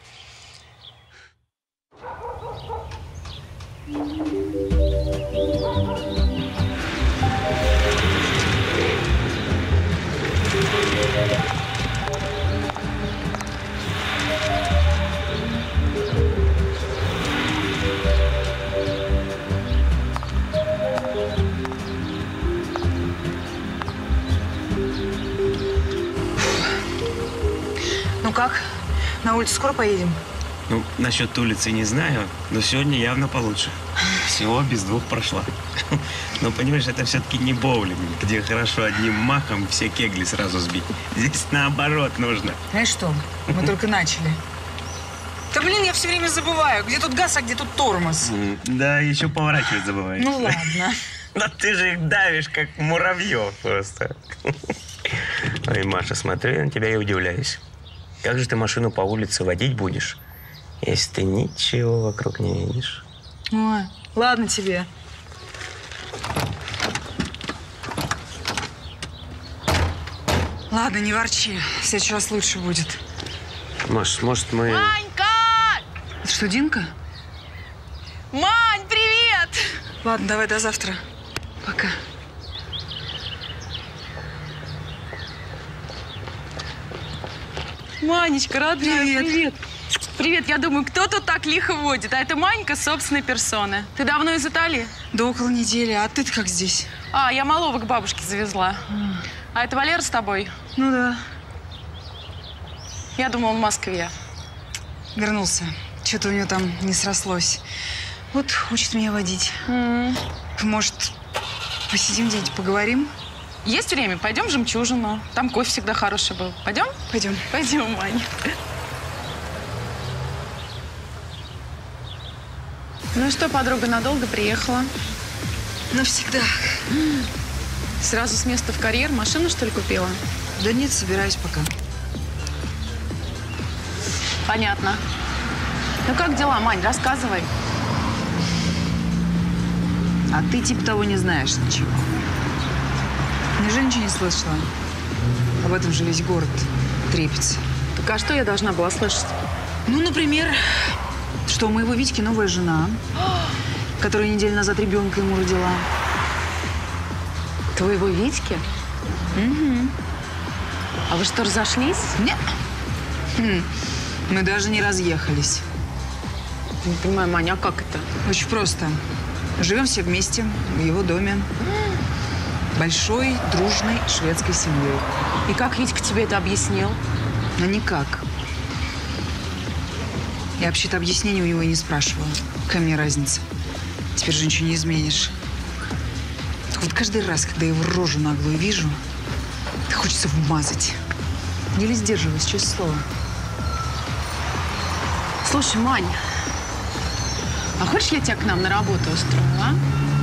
Ну как? На улицу скоро поедем? Ну, насчет улицы не знаю, но сегодня явно получше. Всего без двух прошла. Но, понимаешь, это все-таки не боулинг, где хорошо одним махом все кегли сразу сбить. Здесь наоборот нужно. Знаешь что? Мы только начали. Да блин, я все время забываю, где тут газ, а где тут тормоз. Да, еще поворачивать забываешь. Ну ладно. Но ты же их давишь, как муравьев просто. Ой, Маша, смотрю я на тебя и удивляюсь. Как же ты машину по улице водить будешь, если ты ничего вокруг не видишь? Ой, ладно тебе. Ладно, не ворчи. В следующий раз лучше будет. Маш, может, мы… Манька! Это что, Динка? Мань, привет! Ладно, давай до завтра. Пока. Манечка, родная, привет. привет. Привет, я думаю, кто тут так лихо водит? А это Манька собственной персоны. Ты давно из Италии? Да около недели. А ты-то как здесь? А, я малого к бабушке завезла. Mm. А это Валера с тобой? Ну да. Я думала, он в Москве. Вернулся. Что-то у него там не срослось. Вот хочет меня водить. Mm. Может, посидим где-нибудь, поговорим? Есть время? Пойдем в «Жемчужину». Там кофе всегда хороший был. Пойдем? Пойдем. Пойдем, Маня. Ну и что, подруга надолго приехала? Навсегда. Сразу с места в карьер? Машину, что ли, купила? Да нет, собираюсь пока. Понятно. Ну как дела, Мань? Рассказывай. А ты типа того не знаешь ничего. Неужели ничего не слышала? Об этом же весь город трепится. Так а что я должна была слышать? Ну, например, что у моего Витьки новая жена, которая неделю назад ребенка ему родила. Твоего Витьки? Угу. А вы что, разошлись? Нет. Хм. Мы даже не разъехались. Не понимаю, Маня, а как это? Очень просто. Живем все вместе в его доме. Большой, дружной шведской семьей. И как Витька тебе это объяснил? Ну, никак. Я вообще-то объяснений у него и не спрашивала. Какая мне разница? Теперь же ничего не изменишь. Так вот каждый раз, когда я его рожу наглую вижу, так хочется вмазать. Еле сдерживаюсь, честное слово. Слушай, Мань, а хочешь, я тебя к нам на работу устрою, а?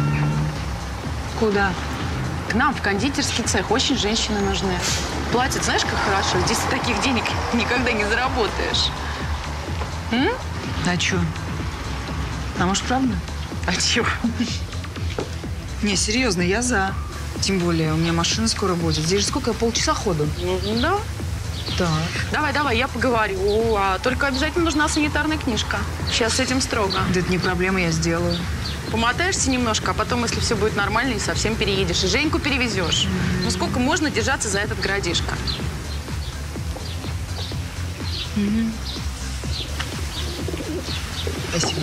Куда? К нам в кондитерский цех. Очень женщины нужны. Платят, знаешь, как хорошо. Здесь таких денег никогда не заработаешь. М? А чё? А может, правда? А чё? Не, серьезно, я за. Тем более, у меня машина скоро будет. Здесь же сколько? Полчаса ходу. Да. Так. Давай, давай, я поговорю. А только обязательно нужна санитарная книжка. Сейчас с этим строго. Да это не проблема, я сделаю. Помотаешься немножко, а потом, если все будет нормально, и совсем переедешь. И Женьку перевезешь. Mm-hmm. Ну сколько можно держаться за этот городишко? Mm-hmm. Спасибо.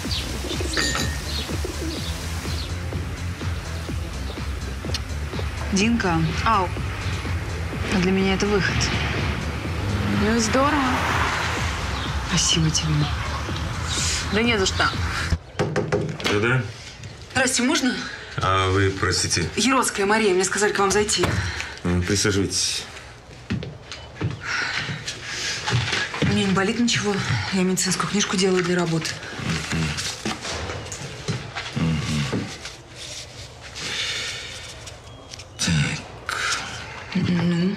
Динка. Ау. Для меня это выход. Ну и здорово. Спасибо тебе. Да не за что. Да-да. Здрасте, можно? А вы, простите? Еродская Мария, мне сказали к вам зайти. Присаживайтесь. У меня не болит ничего. Я медицинскую книжку делаю для работы. Так. Ну?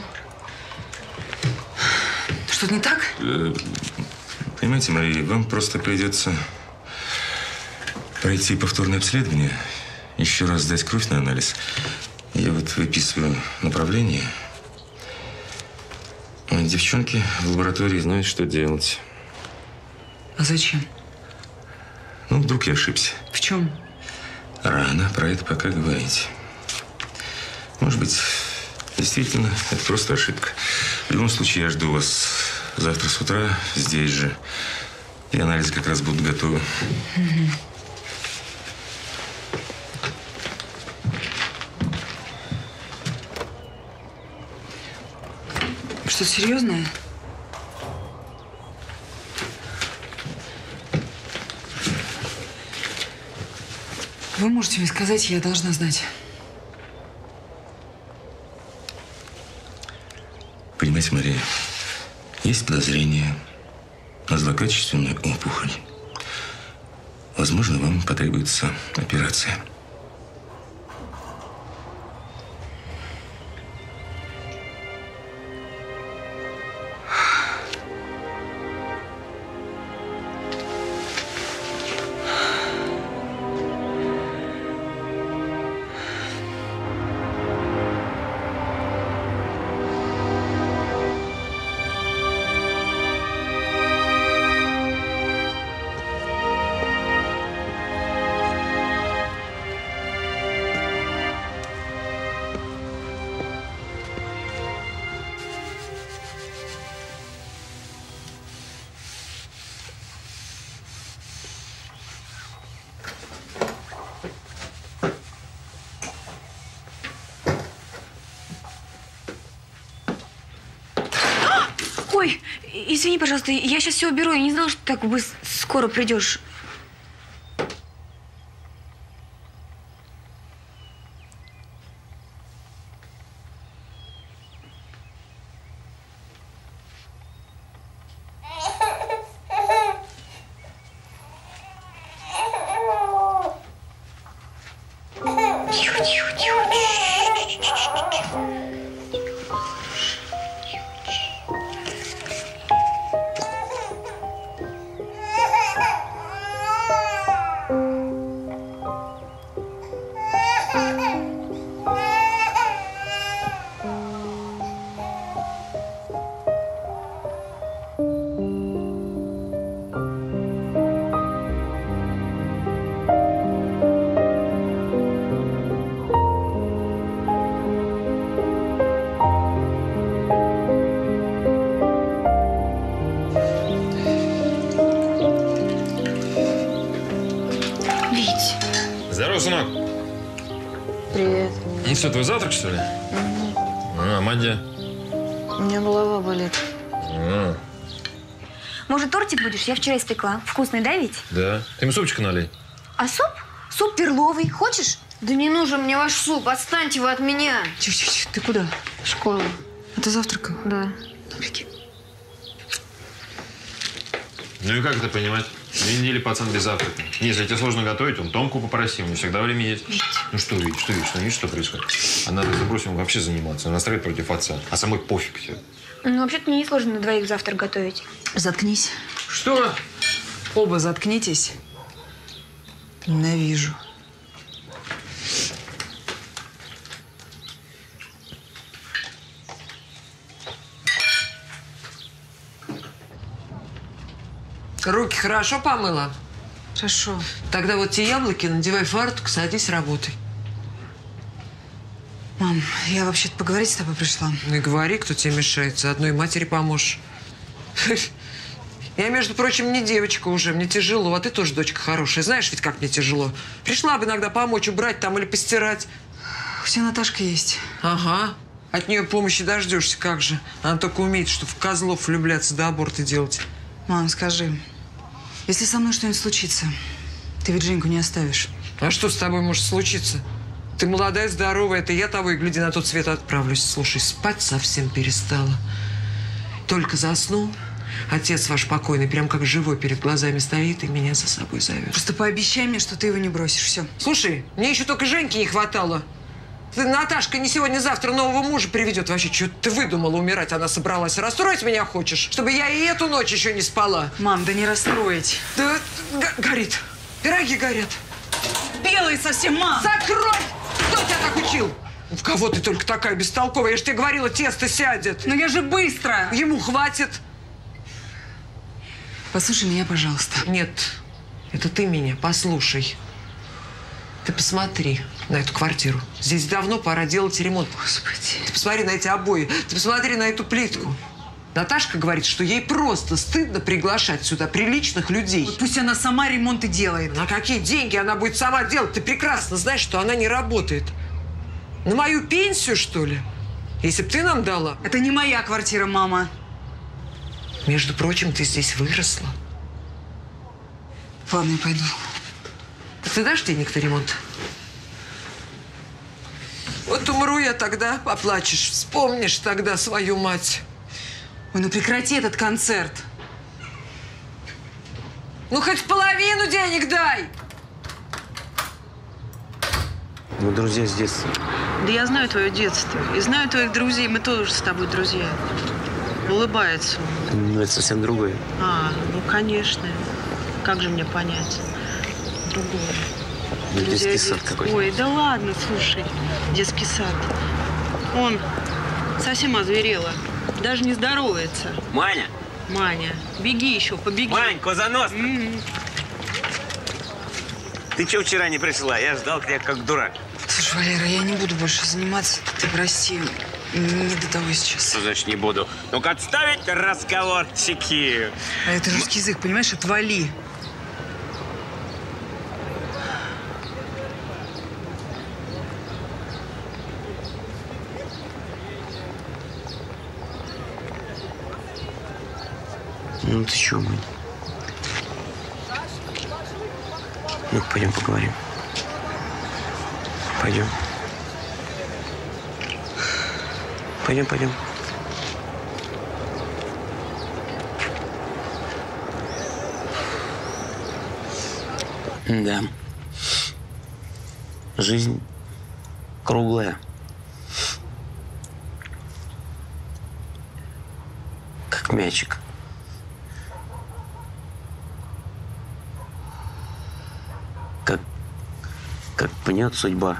Что-то не так? Понимаете, Мария, вам просто придется пройти повторное обследование, еще раз сдать кровь на анализ. Я вот выписываю направление. А девчонки в лаборатории знают, что делать. А зачем? Ну, вдруг я ошибся. В чем? Рано про это пока говорить. Может быть, действительно, это просто ошибка. В любом случае, я жду вас завтра с утра здесь же. И анализы как раз будут готовы. Угу. Что-то серьезное? Вы можете мне сказать, я должна знать. Понимаете, Мария, есть подозрение на злокачественную опухоль. Возможно, вам потребуется операция. Извини, пожалуйста, я сейчас все уберу. Я не знала, что ты так быстро, скоро придешь. Здорово, сынок. Привет. Ну что, твой завтрак, что ли? Угу. А, мать где? У меня голова болит. А, Может, тортик будешь? Я вчера испекла. Вкусный, да, ведь? да. Ты ему супчика налей. А суп? Суп перловый. Хочешь? Да не нужен мне ваш суп. Отстаньте вы от меня. Тихо-тихо, ты куда? В школу. А ты завтракал? Да. Ну и как это понимать? Две недели пацан без завтрака. Если тебе сложно готовить, он Томку попроси, у него всегда время есть. Вить. Ну что видишь, что видишь, ну видишь, что происходит? А надо забросить ему вообще заниматься, настроить против отца. А самой пофиг все. Ну, вообще-то мне не сложно на двоих завтрак готовить. Заткнись. Что? Оба заткнитесь. Ненавижу. Руки хорошо помыла? Хорошо. Тогда вот те яблоки, надевай фартук, садись, работай. Мам, я вообще-то поговорить с тобой пришла. Ну и говори, кто тебе мешает. Заодно и матери поможешь. Я, между прочим, не девочка уже, мне тяжело. А ты тоже дочка хорошая. Знаешь ведь, как мне тяжело. Пришла бы иногда помочь, убрать там или постирать. У тебя Наташка есть. Ага. От нее помощи дождешься, как же. Она только умеет, что в козлов влюбляться да аборты делать. Мам, скажи, если со мной что-нибудь случится, ты ведь Женьку не оставишь? А что с тобой может случиться? Ты молодая, здоровая, это я того и гляди на тот свет отправлюсь. Слушай, спать совсем перестала. Только заснул, отец ваш покойный, прям как живой перед глазами стоит и меня за собой зовет. Просто пообещай мне, что ты его не бросишь. Все. Слушай, мне еще только Женьки не хватало. Наташка не сегодня-завтра нового мужа приведет. Вообще, что ты выдумала умирать? Она собралась. Расстроить меня хочешь? Чтобы я и эту ночь еще не спала. Мам, да не расстроить. Да горит. Пироги горят. Белый совсем, мам! Закрой! Кто тебя так учил? В кого ты только такая бестолковая? Я же тебе говорила, тесто сядет. Но я же быстро. Ему хватит. Послушай меня, пожалуйста. Нет, это ты меня послушай. Ты посмотри на эту квартиру. Здесь давно пора делать ремонт. Господи. Ты посмотри на эти обои. Ты посмотри на эту плитку. Наташка говорит, что ей просто стыдно приглашать сюда приличных людей. Вот пусть она сама ремонт и делает. На какие деньги она будет сама делать? Ты прекрасно знаешь, что она не работает. На мою пенсию, что ли? Если бы ты нам дала. Это не моя квартира, мама. Между прочим, ты здесь выросла. Ладно, я пойду. Ты дашь денег на ремонт? Вот умру я тогда, поплачешь. Вспомнишь тогда свою мать. Ой, ну прекрати этот концерт. Ну, хоть половину денег дай! Мы друзья с детства. Да я знаю твое детство. И знаю твоих друзей. Мы тоже с тобой друзья. Улыбается он. Ну, это совсем другое. А, ну, конечно. Как же мне понять? Другое. Ну, Друзья детский сад детства. какой-то. Ой, да ладно, слушай. Детский сад. Он совсем озверела. Даже не здоровается. Маня! Маня, беги еще, побеги. Мань, козаностра! Mm-hmm. Ты что вчера не пришла? Я ждал тебя как дурак. Слушай, Валера, я не буду больше заниматься. Ты прости, не до того сейчас. Что значит не буду? Ну-ка отставить разговорчики. А это русский язык, понимаешь? Отвали. Ну ты чё, Мань? Ну-ка, пойдем поговорим. Пойдем. Пойдем, пойдем. Да. Жизнь круглая. Как мячик. Как, как пнет судьба.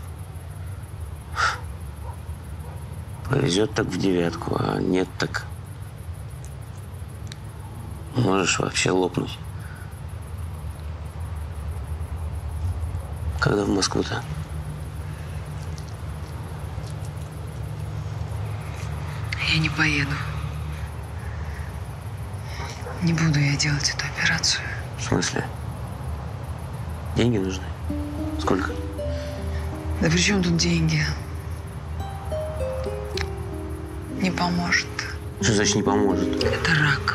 Повезет так в девятку, а нет так можешь вообще лопнуть. Когда в Москву-то? Я не поеду. Не буду я делать эту операцию. В смысле? Деньги нужны? Сколько? Да при чем тут деньги? Не поможет. Что значит не поможет? Это рак.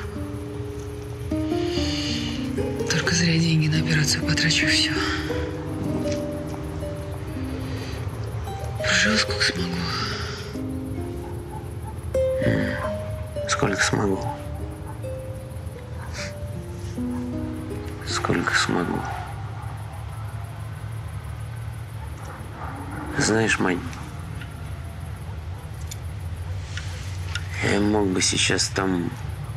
Только зря деньги на операцию потрачу, все. Проживу сколько смогу. Сколько смогу. Сколько смогу. Знаешь, Мань, я мог бы сейчас там,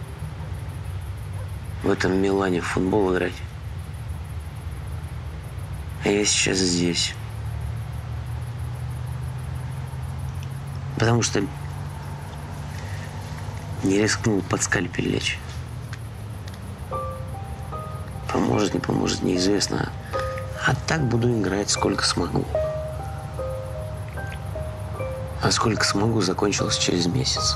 в этом Милане, в футбол играть. А я сейчас здесь. Потому что не рискнул под скальпель лечь. Поможет, не поможет, неизвестно. А так буду играть, сколько смогу. А сколько смогу, закончилось через месяц.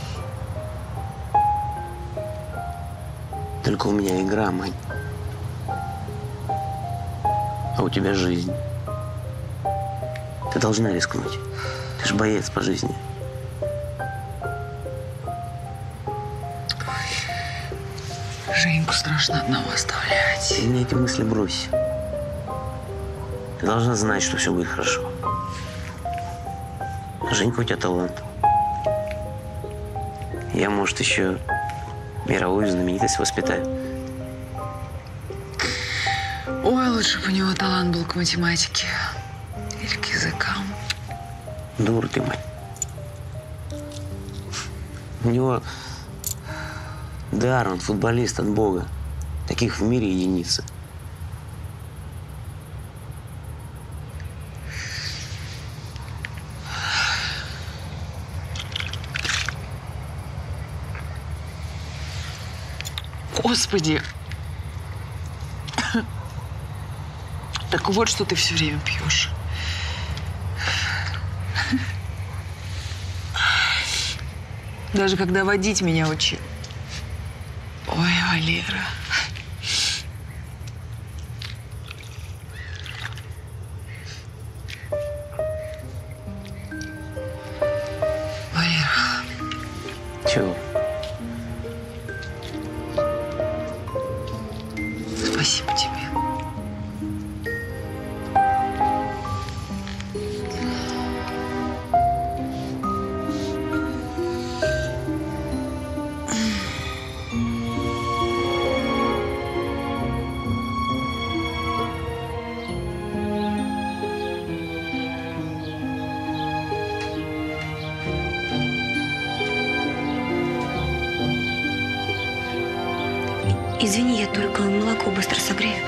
Только у меня игра, Мань. А у тебя жизнь. Ты должна рискнуть. Ты ж боец по жизни. Женьку страшно одного оставлять. Ты мне эти мысли брось. Ты должна знать, что все будет хорошо. Женька, у тебя талант. Я, может, еще мировую знаменитость воспитаю. Ой, лучше бы у него талант был к математике. Или к языкам. Дура ты, мать. У него дар, он футболист от Бога. Таких в мире единицы. Господи. Так вот, что ты все время пьешь. Даже когда водить меня учил. Ой, Валера. Валера. Чего? Спасибо тебе. Извини, я только молоко быстро согрею.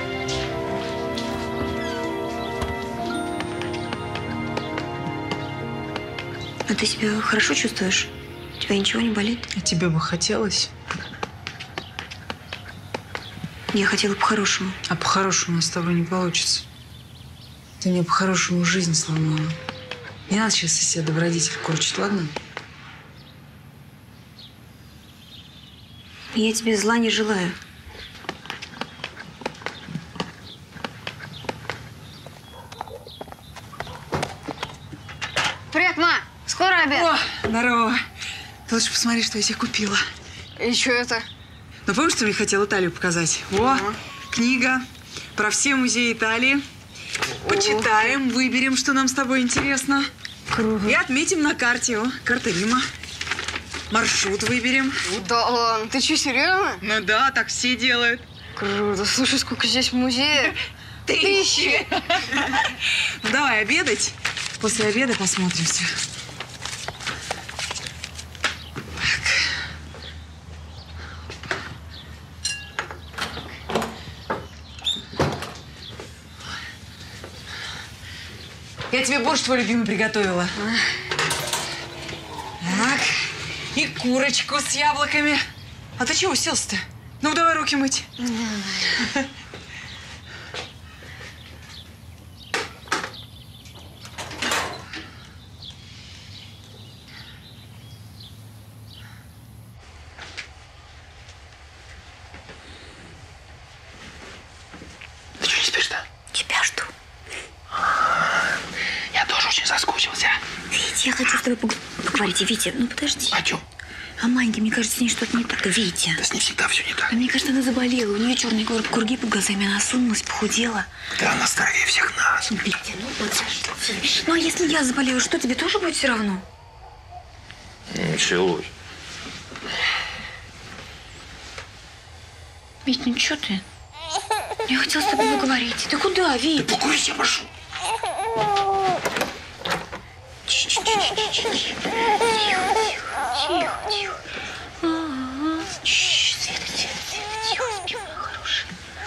А ты себя хорошо чувствуешь? У тебя ничего не болит? А тебе бы хотелось? Я хотела по-хорошему. А по-хорошему с тобой не получится. Ты мне по-хорошему жизнь сломала. Не надо сейчас из себя добродетель корчить, ладно? Я тебе зла не желаю. Привет, ма! Скоро обед? О, здорово. Ты лучше посмотри, что я тебе купила. И что это? Ну, помнишь, ты мне хотел Италию показать? Во, книга про все музеи Италии. Почитаем, выберем, что нам с тобой интересно. Круто. И отметим на карте. О, карта Рима. Маршрут выберем. Да ладно, ты что, серьезно? Ну да, так все делают. Круто. Слушай, сколько здесь музеев. Тысячи. Ну, давай обедать. После обеда посмотримся. Я тебе борщ твой любимый приготовила. Так. И курочку с яблоками. А ты чего уселся-то? Ну, давай руки мыть. Ты что не спишь-то? Тебя жду. Я тоже очень соскучился. Витя, я хочу с тобой пог- поговорить. Витя, ну подожди. О чем? А Маньке, мне кажется, с ней что-то не так. Витя. Да с ней всегда все не так. А мне кажется, она заболела. У нее черные круг- круги под глазами. Она осунулась, похудела. Да она здоровее всех нас. Витя, ну подожди. Ну а если я заболела, что, тебе тоже будет все равно? Не целуй. Вить, ну что ты? Я хотела с тобой поговорить. Ты куда, Вить? Да покурись, я прошу. Тихо, тихо, тихо. Ага. Чш, Света, Света, Света, тихо, спи, моя хорошая.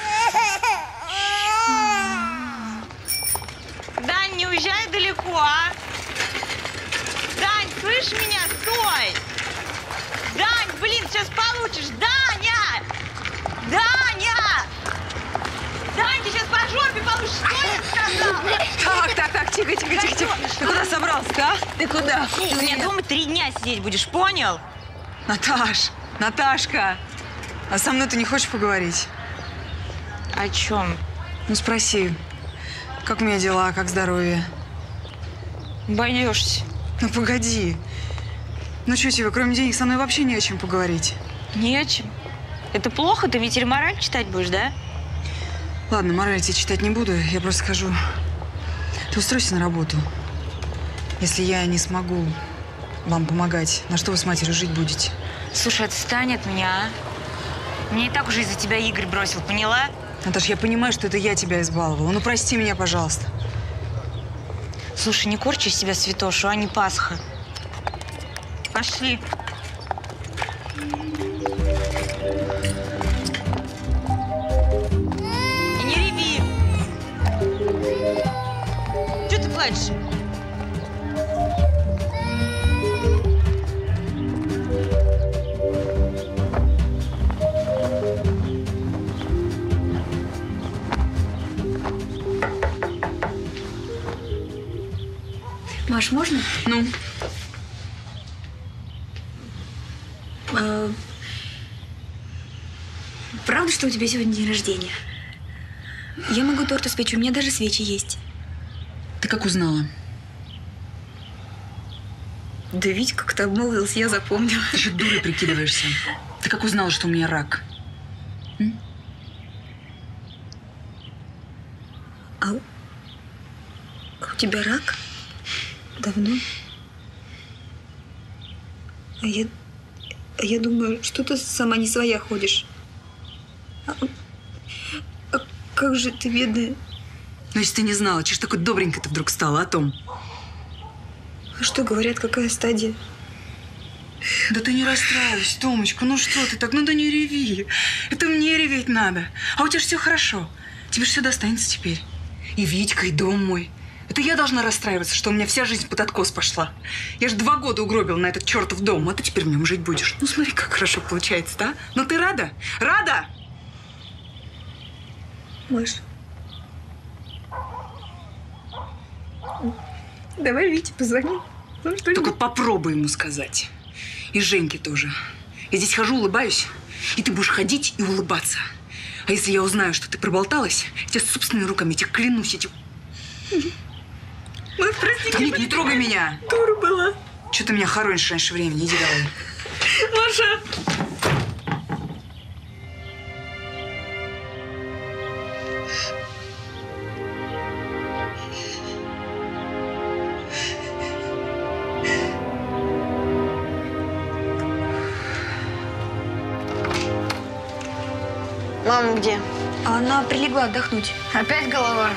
Дань, не уезжай далеко, а? Дань, слышь меня? Стой! Дань, блин, сейчас получишь! Даня! Даня! Дань, ты сейчас по жопе получишь! Что я сказала? Так, так, так, тихо, тихо, тихо, тихо. Ты куда собрался-то, а? Ты куда? Ты у меня дома три дня сидеть будешь, понял? Наташ, Наташка, а со мной ты не хочешь поговорить? О чем? Ну, спроси, как у меня дела, как здоровье? Боешься? Ну, погоди. Ну, что тебе, кроме денег со мной вообще не о чем поговорить? Не о чем. Это плохо? Ты ведь мораль читать будешь, да? Ладно, мораль тебе читать не буду, я просто скажу. Ты устройся на работу. Если я не смогу вам помогать, на что вы с матерью жить будете? Слушай, отстань от меня, а? Мне и так уже из-за тебя Игорь бросил, поняла? Наташ, я понимаю, что это я тебя избаловала. Ну, прости меня, пожалуйста. Слушай, не корчи из себя святошу, а не Пасха. Пошли. И не реви. Чего ты плачешь? Маш, можно? Ну? А, правда, что у тебя сегодня день рождения? Я могу торт испечь, у меня даже свечи есть. Ты как узнала? Да ведь как-то обмолвился, я запомнила. Ты же дурой прикидываешься. Ты как узнала, что у меня рак? М? А у... а у тебя рак? Давно? А я... А я думаю, что ты сама не своя ходишь. А, а как же ты, бедная? Ну, если ты не знала, чего ж такой добренькой ты вдруг стала, о том? А что говорят, какая стадия? Да ты не расстраивайся, Томочка, ну что ты так, ну да не реви. Это мне реветь надо. А у тебя же все хорошо. Тебе же все достанется теперь. И Витька, и дом мой. Это я должна расстраиваться, что у меня вся жизнь под откос пошла. Я же два года угробила на этот чертов дом, а ты теперь в нем жить будешь. Ну смотри, как хорошо получается, да? Ну ты рада? Рада? Маш, давай Вите позвоним. Ну, только попробуй ему сказать. И Женьке тоже. Я здесь хожу, улыбаюсь, и ты будешь ходить и улыбаться. А если я узнаю, что ты проболталась, я тебе собственными руками, тебе клянусь, этим... Маш, прости, да нет, не трогай меня. Дура была. Что ты меня хоронишь раньше времени? Иди давай. Маша! Мама где? Она прилегла отдохнуть. Опять голова?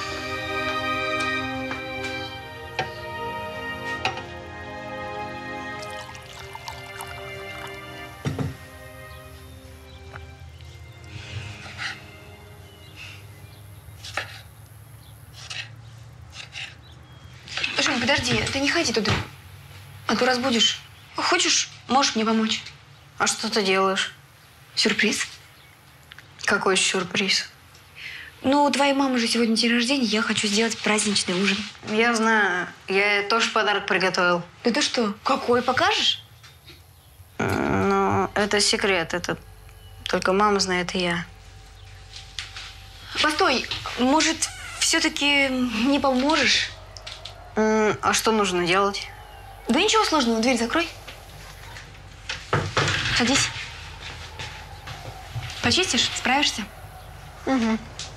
Жень, подожди, ты не ходи туда. А то разбудишь. Хочешь, можешь мне помочь. А что ты делаешь? Сюрприз. Какой сюрприз? Ну, у твоей мамы же сегодня день рождения, я хочу сделать праздничный ужин. Я знаю, я ей тоже подарок приготовил. Да ты что, какой, покажешь? Ну, это секрет, это только мама знает и я. Постой, может, все-таки не поможешь? А что нужно делать? Да ничего сложного, дверь закрой. Садись. Почистишь? Справишься? Угу.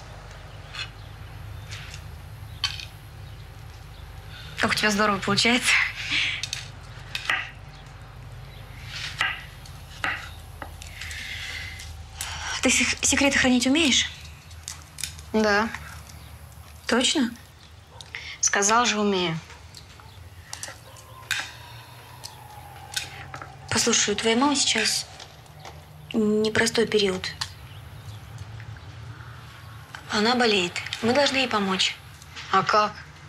Как у тебя здорово получается. Ты сек- секреты хранить умеешь? Да. Точно? Сказал же, умею. Послушай, у твоей мамы сейчас непростой период. Она болеет. Мы должны ей помочь. А как?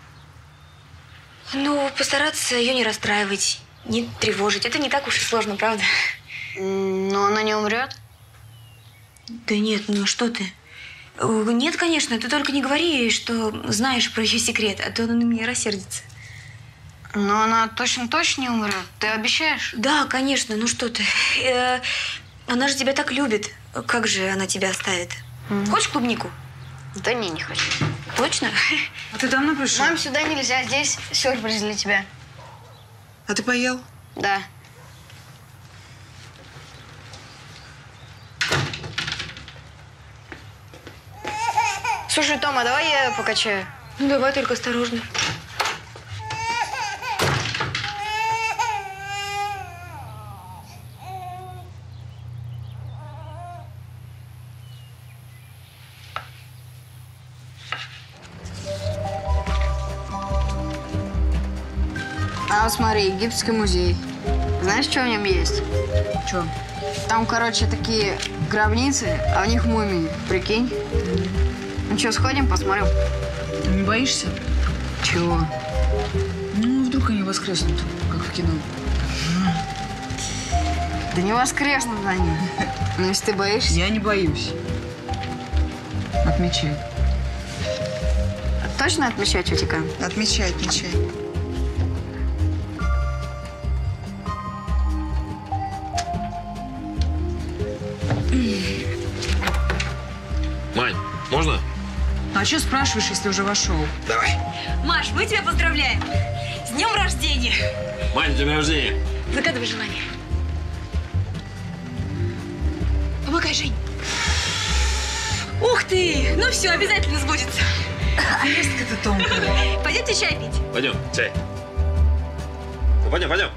Ну, постараться ее не расстраивать, не тревожить. Это не так уж и сложно, правда? Но она не умрет? Да нет, ну что ты? Нет, конечно, ты только не говори ей, что знаешь про ее секрет, а то она на меня рассердится. Но она точно-точно не умрет. Ты обещаешь? Да, конечно, ну что ты. Э, она же тебя так любит. Как же она тебя оставит? Mm. Хочешь клубнику? Да не, не хочу. Точно? А ты давно пришел? Мам, сюда нельзя, здесь сюрприз для тебя. А ты поел? Да. Слушай, Тома, давай я покачаю. Ну, давай, только осторожно. А вот смотри, египетский музей. Знаешь, что в нем есть? Что? Там, короче, такие гробницы, а в них мумии. Прикинь? Ну что, сходим, посмотрим? Не боишься? Чего? Ну, вдруг они воскреснут, как в кино. Да не воскреснут они. Ну, если ты боишься. Я не боюсь. Отмечай. Точно отмечать Ватикан? Отмечай, отмечай. Мань, можно? А что спрашиваешь, если уже вошел? Давай. Маш, мы тебя поздравляем. С днем рождения. Мань, день рождения. Загадывай желание. Помогай, Жень. Ух ты! Ну все, обязательно сбудется. Есть это тонкая. Пойдемте чай пить. Пойдем, чай. Ну, пойдем, пойдем.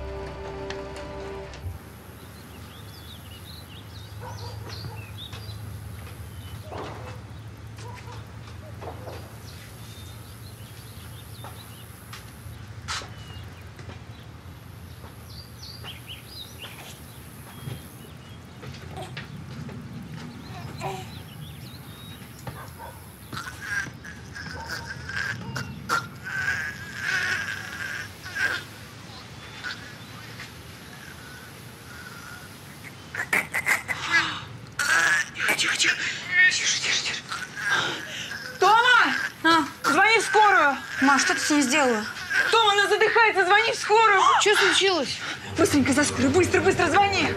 Тихо, тихо. Тише, тише, тише. Тома! А? Звони в скорую. Маш, что ты с ней сделала? Тома, она задыхается, звони в скорую. Что случилось? Быстренько за скорую, быстро, быстро звони.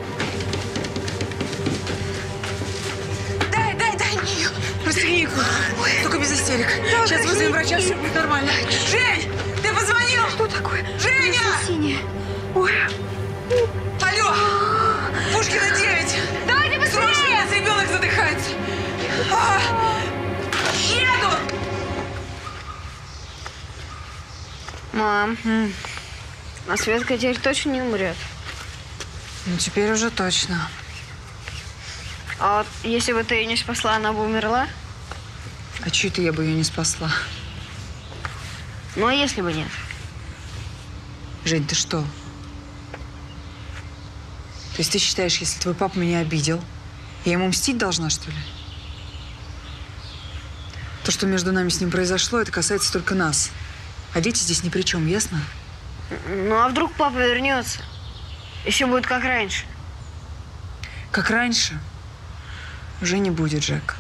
Дай, дай, дай мне ее. Расстегни их. Только без истерик. Да, сейчас вызовем врача, все будет нормально. Жень, ты позвонил? Что такое? Женя! Синяя. Ой. Алло. Пушкина девять. Давайте быстрее. Срочно, ребенок задыхается. А, еду. Мам, а Светка теперь точно не умрет? Ну, теперь уже точно. А вот если бы ты ее не спасла, она бы умерла? А чё это я бы ее не спасла? Ну, а если бы нет? Жень, ты что? То есть ты считаешь, если твой папа меня обидел, я ему мстить должна, что ли? То, что между нами с ним произошло, это касается только нас. А дети здесь ни при чем, ясно? Ну, а вдруг папа вернется? И все будет как раньше? Как раньше? Уже не будет, Жек.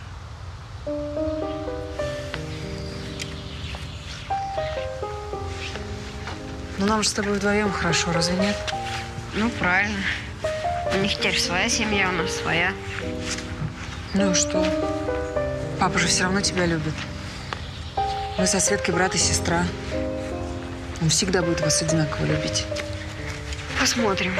Ну, нам же с тобой вдвоем хорошо, разве нет? Ну, правильно. У них теперь своя семья, у нас своя. Ну и что? Папа же все равно тебя любит. Мы со Светкой брат и сестра. Он всегда будет вас одинаково любить. Посмотрим.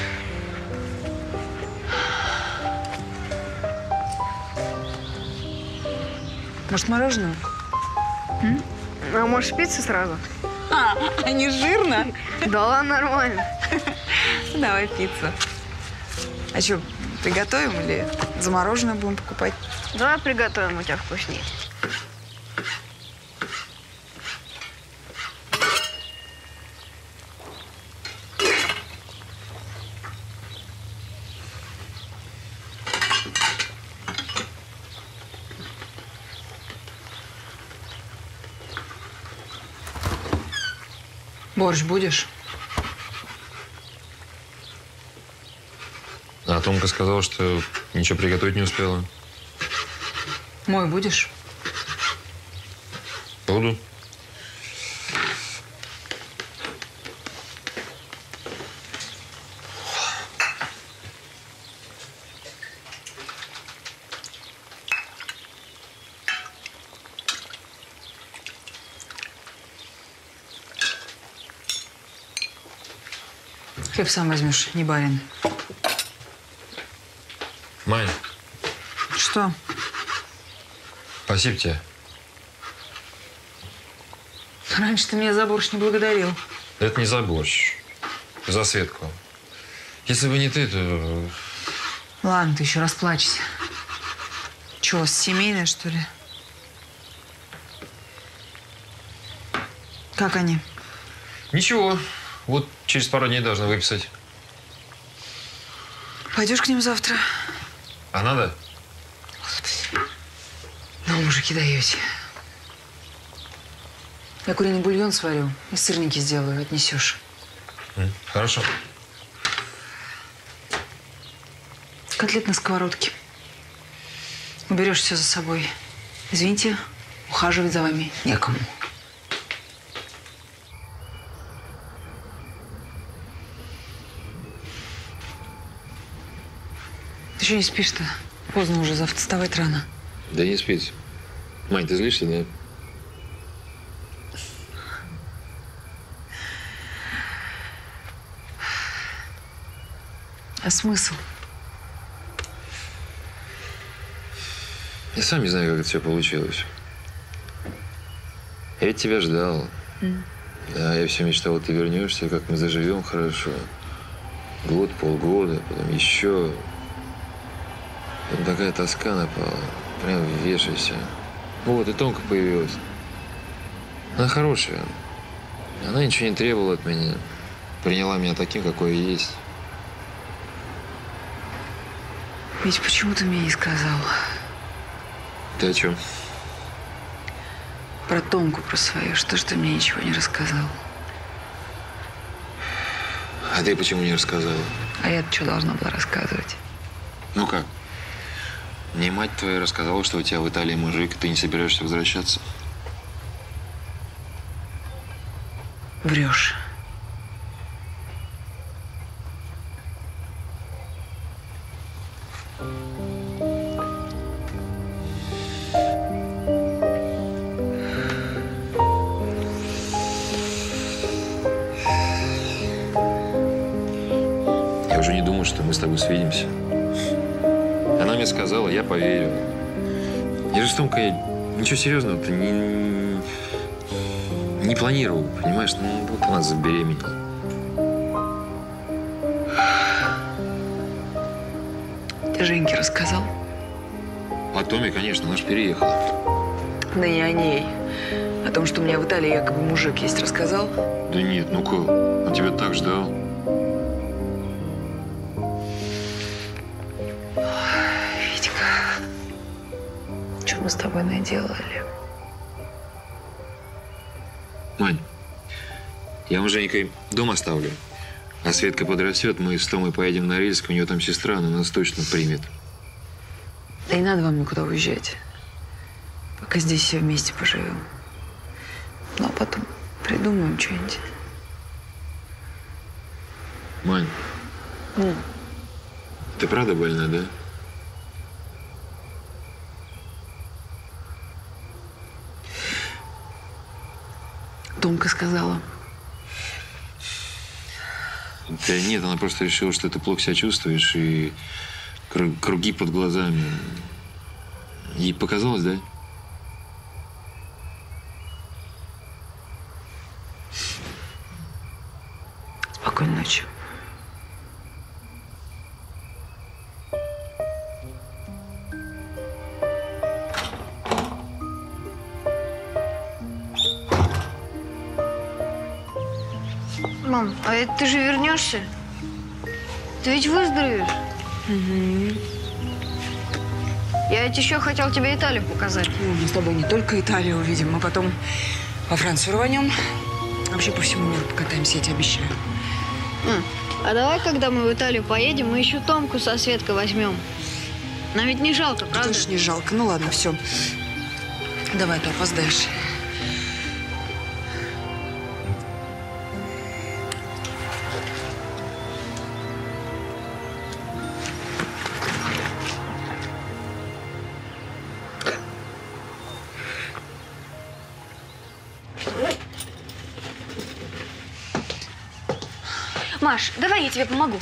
Может, мороженое? М? А может, пиццу сразу? А, а не жирно? Да ладно, нормально. Давай пиццу. А что, приготовим или замороженное будем покупать? Давай приготовим, у тебя вкуснее. Борщ будешь? А Томка сказала, что ничего приготовить не успела. Мой будешь? Буду. Хлеб сам возьмешь, не барин. Мань, Что? спасибо тебе. Раньше ты меня за борщ не благодарил. Это не за борщ. За Светку. Если бы не ты, то… Ладно, ты еще расплачься. Че, у вас семейное, что ли? Как они? Ничего. Вот через пару дней должны выписать. Пойдешь к ним завтра? А надо? Ну, мужики, даете. Я куриный бульон сварю и сырники сделаю, отнесешь. М, Хорошо. Котлет на сковородке. Уберешь все за собой. Извините, ухаживать за вами некому. Ты что не спишь-то? Поздно уже, завтра вставать рано. Да не спится. Мань, ты злишься, да? А смысл? Я сам не знаю, как это все получилось. Я ведь тебя ждал. М. Да, я все мечтал, ты вернешься, как мы заживем хорошо. Год, полгода, потом еще. Потом такая тоска напала. Прям вешайся. Вот, и Томка появилась. Она хорошая. Она ничего не требовала от меня. Приняла меня таким, какой я есть. Ведь почему ты мне не сказал? Ты о чем? Про Томку, про свою. Что ж ты мне ничего не рассказал? А ты почему не рассказала? А я-то что должна была рассказывать? Ну как? Мне мать твоя рассказала, что у тебя в Италии мужик, и ты не собираешься возвращаться. Врешь. Я уже не думал, что мы с тобой свидимся. Она мне сказала, я поверил. Я же с Томкой ничего серьезного-то не, не планировал, понимаешь? Ну, вот она забеременела. Ты Женьке рассказал? О Томе, конечно, она ж переехала. Да не о ней. О том, что у меня в Италии якобы мужик есть, рассказал? Да нет, ну как? Он тебя так ждал. Витька, что мы с тобой наделали? Мань, я вам с Женькой дом оставлю. А Светка подрастет, мы с Томой поедем на Рильск, у нее там сестра, она нас точно примет. Да не надо вам никуда уезжать. Пока здесь все вместе поживем. Ну, а потом придумаем что-нибудь. Мань, Ну, ты правда больна, да? Томка сказала. Да нет, она просто решила, что ты плохо себя чувствуешь, и кру- круги под глазами. Ей показалось, да? Спокойной ночи. Мам, а это ты же вернешься? Ты ведь выздоровеешь? Угу. Я ведь еще хотел тебе Италию показать. Ну, мы с тобой не только Италию увидим, мы потом во Францию рванем. Вообще по всему миру покатаемся, я тебе обещаю. А, а давай, когда мы в Италию поедем, мы еще Томку со Светкой возьмем. Нам ведь не жалко, правда? Конечно, не жалко. Ну ладно, все. Давай, ты опоздаешь. Маш, давай я тебе помогу.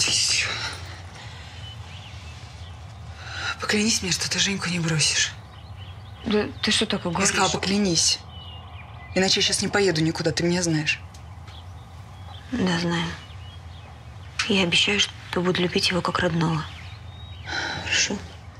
Поклянись мне, что ты Женьку не бросишь. Да ты что такое Я говоришь? сказала, поклянись. Иначе я сейчас не поеду никуда, ты меня знаешь. Да, знаю. Я обещаю, что буду любить его как родного. Хорошо.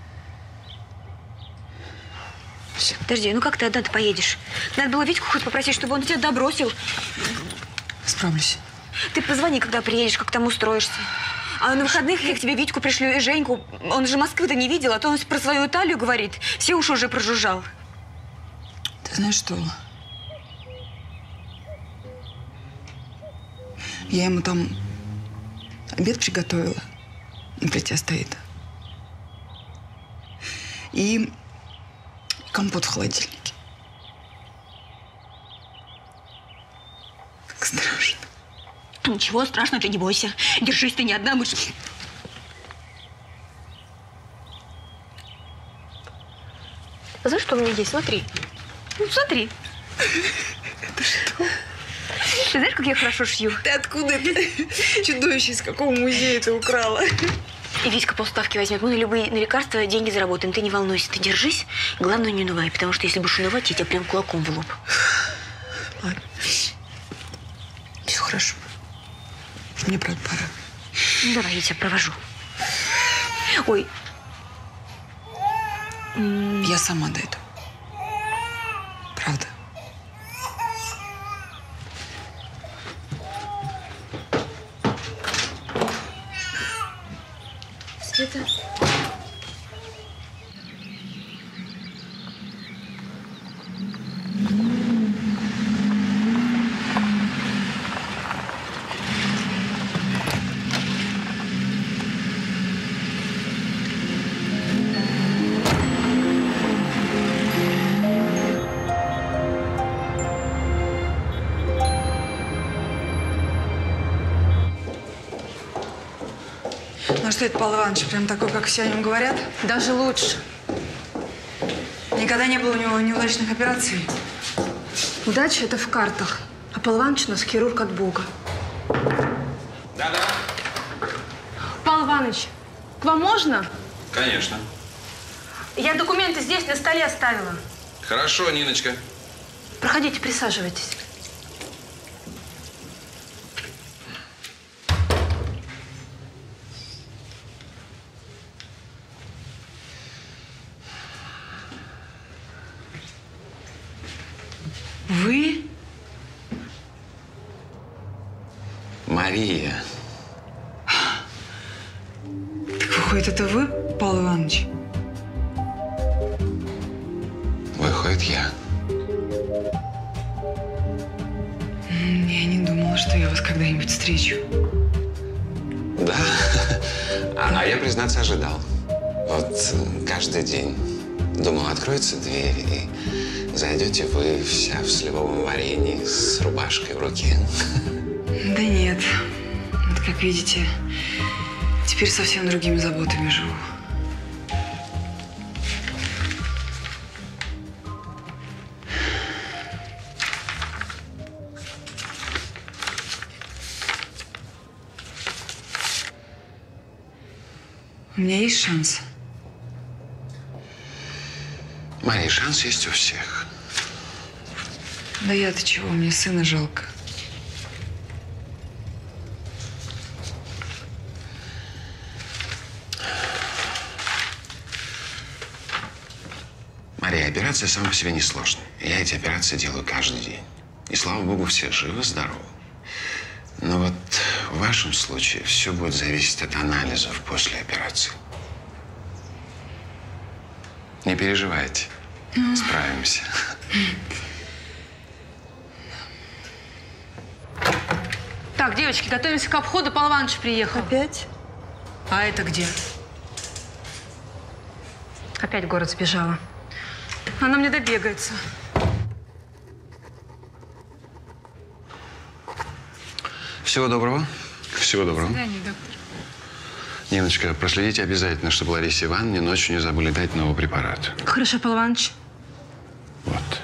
Все. Подожди, ну как ты одна-то поедешь? Надо было Витьку хоть попросить, чтобы он тебя добросил. Справлюсь. Ты позвони, когда приедешь, как там устроишься. А на выходных я к тебе Витьку пришлю и Женьку. Он же Москвы-то не видел, а то он про свою Италию говорит. Все уши уже прожужжал. Ты знаешь что? Я ему там обед приготовила. На плите стоит. И компот в холодильнике. Как страшно. Ничего страшного, ты не бойся. Держись, ты не одна мышь. Знаешь, что у меня есть? Смотри. Ну, смотри. Это что? Ты знаешь, как я хорошо шью? Ты откуда это чудовище, из какого музея ты украла? И Витька полставки возьмет. Мы на любые на лекарства деньги заработаем. Ты не волнуйся, ты держись. Главное, не унывай, потому что если будешь унывать, я тебя прям кулаком в лоб. Ладно. Все хорошо. Мне, правда, пора. Ну, давай, я тебя провожу. Ой. Я сама дойду. Правда. Света. Ну что это, Павел Иванович, прям такой, как все о нем говорят? Даже лучше. Никогда не было у него неудачных операций. Удача – это в картах. А Павел Иванович у нас хирург от Бога. Да-да. Павел Иванович, к вам можно? Конечно. Я документы здесь на столе оставила. Хорошо, Ниночка. Проходите, присаживайтесь. Мария. Так выходит, это вы, Павел Иванович? Выходит, я. Я не думала, что я вас когда-нибудь встречу. Да. А, а я, признаться, ожидал. Вот каждый день. Думал, откроется дверь, и зайдете вы вся в сливовом варенье с рубашкой в руке. Да нет. Вот как видите, теперь совсем другими заботами живу. У меня есть шанс? Мария, шанс есть у всех. Да я-то чего, мне сына жалко. Мария, операция сама по себе несложная. Я эти операции делаю каждый день. И, слава богу, все живы-здоровы. Но вот в вашем случае все будет зависеть от анализов после операции. Не переживайте. Справимся. Так, девочки, готовимся к обходу. Павел Иванович приехал. Опять? А это где? Опять в город сбежала. Она мне добегается. Всего доброго. Всего доброго. До свидания, доктор. Ниночка, проследите обязательно, чтобы Ларисе Ивановне ночью не забыли дать новый препарат. Хорошо, Павел Иванович. Вот.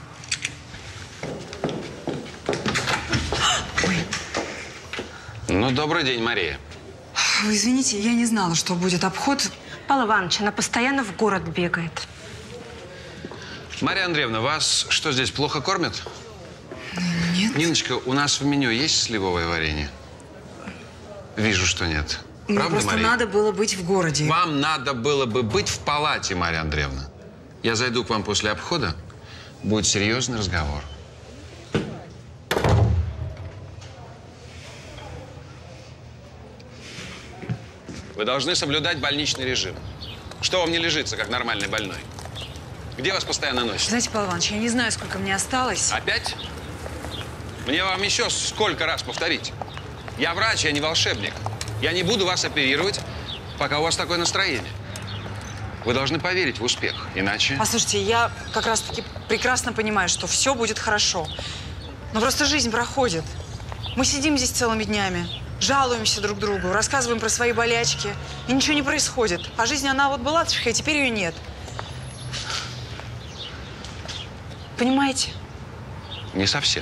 Ну, добрый день, Мария. Вы извините, я не знала, что будет обход. Павел Иванович, она постоянно в город бегает. Мария Андреевна, вас что, здесь плохо кормят? Нет. Ниночка, у нас в меню есть сливовое варенье? Вижу, что нет. Мне Правда, просто Мария? надо было быть в городе. Вам надо было бы быть в палате, Мария Андреевна. Я зайду к вам после обхода. Будет серьезный разговор. Вы должны соблюдать больничный режим. Что вам не лежится, как нормальный больной? Где вас постоянно носит? Знаете, Павел Иванович, я не знаю, сколько мне осталось. Опять? Мне вам еще сколько раз повторить? Я врач, я не волшебник. Я не буду вас оперировать, пока у вас такое настроение. Вы должны поверить в успех, иначе… Послушайте, я как раз-таки прекрасно понимаю, что все будет хорошо. Но просто жизнь проходит. Мы сидим здесь целыми днями, жалуемся друг другу, рассказываем про свои болячки, и ничего не происходит. А жизнь, она вот была, а теперь ее нет. Понимаете? Не совсем.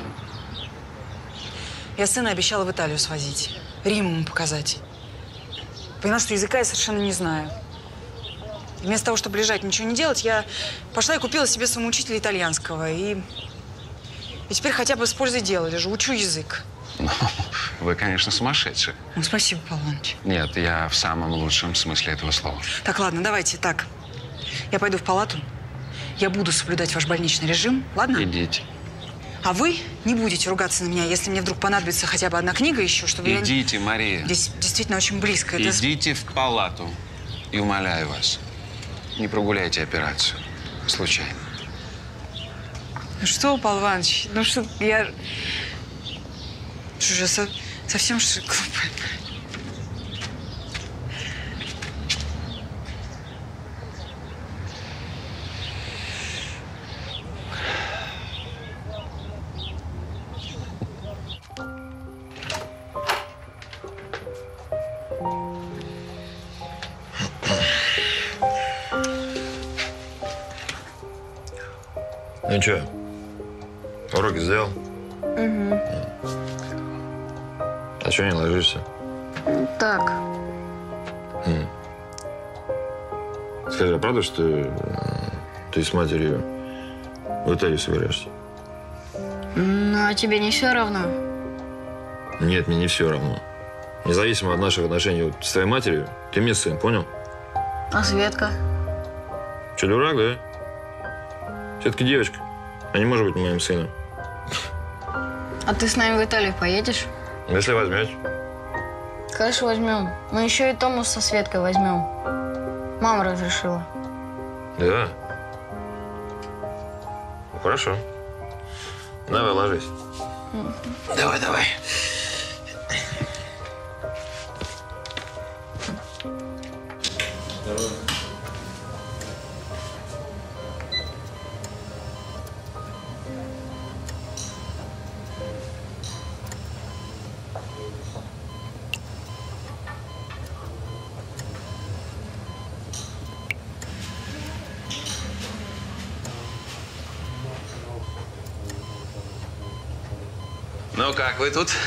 Я сына обещала в Италию свозить, Рим ему показать. Поняла, что языка я совершенно не знаю. И вместо того, чтобы лежать, ничего не делать, я пошла и купила себе самоучителя итальянского. И, и теперь хотя бы с пользой дела лежу, учу язык. Ну, вы, конечно, сумасшедший. Ну, спасибо, Павел Иванович. Нет, я в самом лучшем смысле этого слова. Так, ладно, давайте так. Я пойду в палату. Я буду соблюдать ваш больничный режим, ладно? Идите. А вы не будете ругаться на меня, если мне вдруг понадобится хотя бы одна книга еще, чтобы я… Идите, Мария. Здесь действительно очень близко. Это… Идите в палату. И умоляю вас, не прогуляйте операцию. Случайно. Ну что, Павел Иванович, ну что, я… Что же, со... совсем что ли глупая? Ну что, уроки сделал? Угу. А что не ложишься? Так. М. Скажи, а правда, что э, ты с матерью в Италию собираешься? Ну, а тебе не все равно? Нет, мне не все равно. Независимо от наших отношений вот с твоей матерью, ты мне сын, понял? А Светка? Че, дурак, да? Все-таки девочка, а не может быть моим сыном. А ты с нами в Италию поедешь? Если возьмете. Конечно, возьмем. Мы еще и Тому со Светкой возьмем. Мама разрешила. Да? Ну, хорошо. Давай, ложись. Давай, давай. Ну, как вы тут?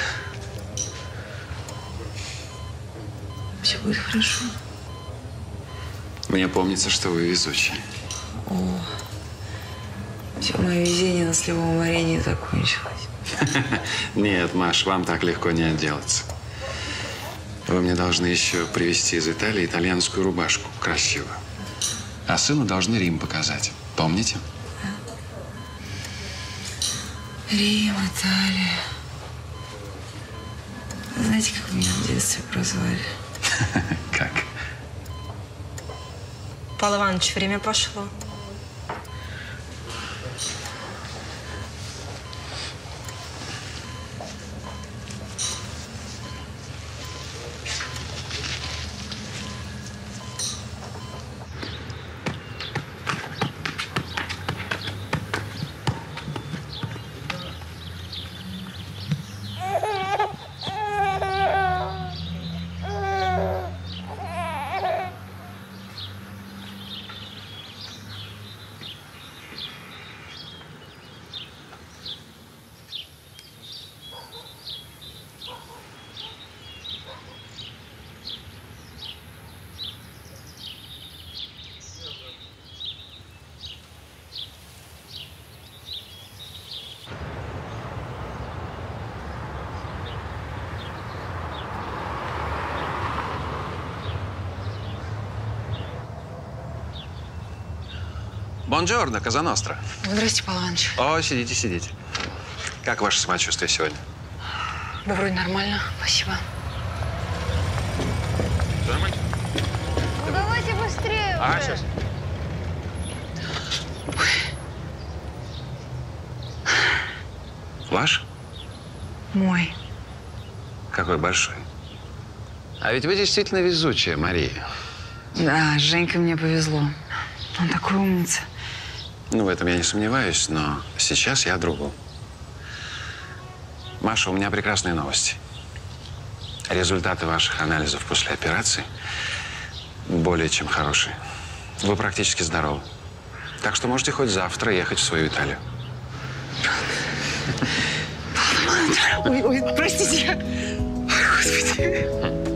Все будет хорошо. Мне помнится, что вы везучий. О, все мое везение на сливовом варенье закончилось. Нет, Маш, вам так легко не отделаться. Вы мне должны еще привезти из Италии итальянскую рубашку, красивую. А сыну должны Рим показать. Помните? Рим, Италия. Знаете, как меня в детстве прозвали? Как? Павел Иванович, время пошло. Бонджорно, Казаностра. Здрасте, Павел Иванович. О, сидите, сидите. Как ваше самочувствие сегодня? Да вроде нормально, спасибо. Все нормально? Ну, давайте быстрее А, уже. сейчас. Ваш? Мой. Какой большой. А ведь вы действительно везучая, Мария. Да, с Женькой мне повезло. Он такой умница. Ну, в этом я не сомневаюсь, но сейчас я о другом. Маша, у меня прекрасные новости. Результаты ваших анализов после операции более чем хорошие. Вы практически здоровы. Так что можете хоть завтра ехать в свою Италию. Ой, ой, простите. Ой, Господи.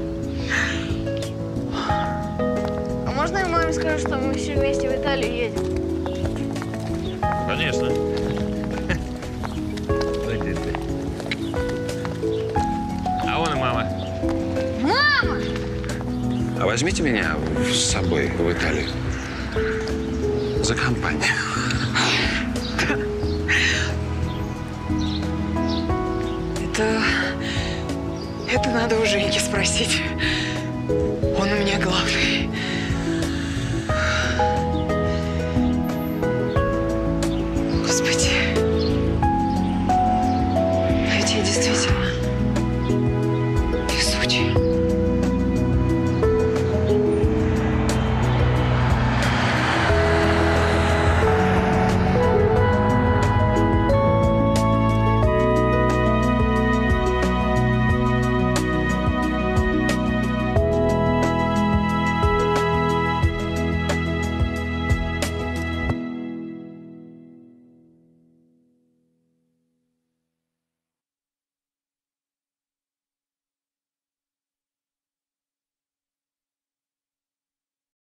А можно я маме скажу, что мы все вместе в Италию едем? Конечно. А вон и мама. Мама! А возьмите меня с собой в Италию. За компанию. Это... Это надо у Женьки спросить. Он у меня главный.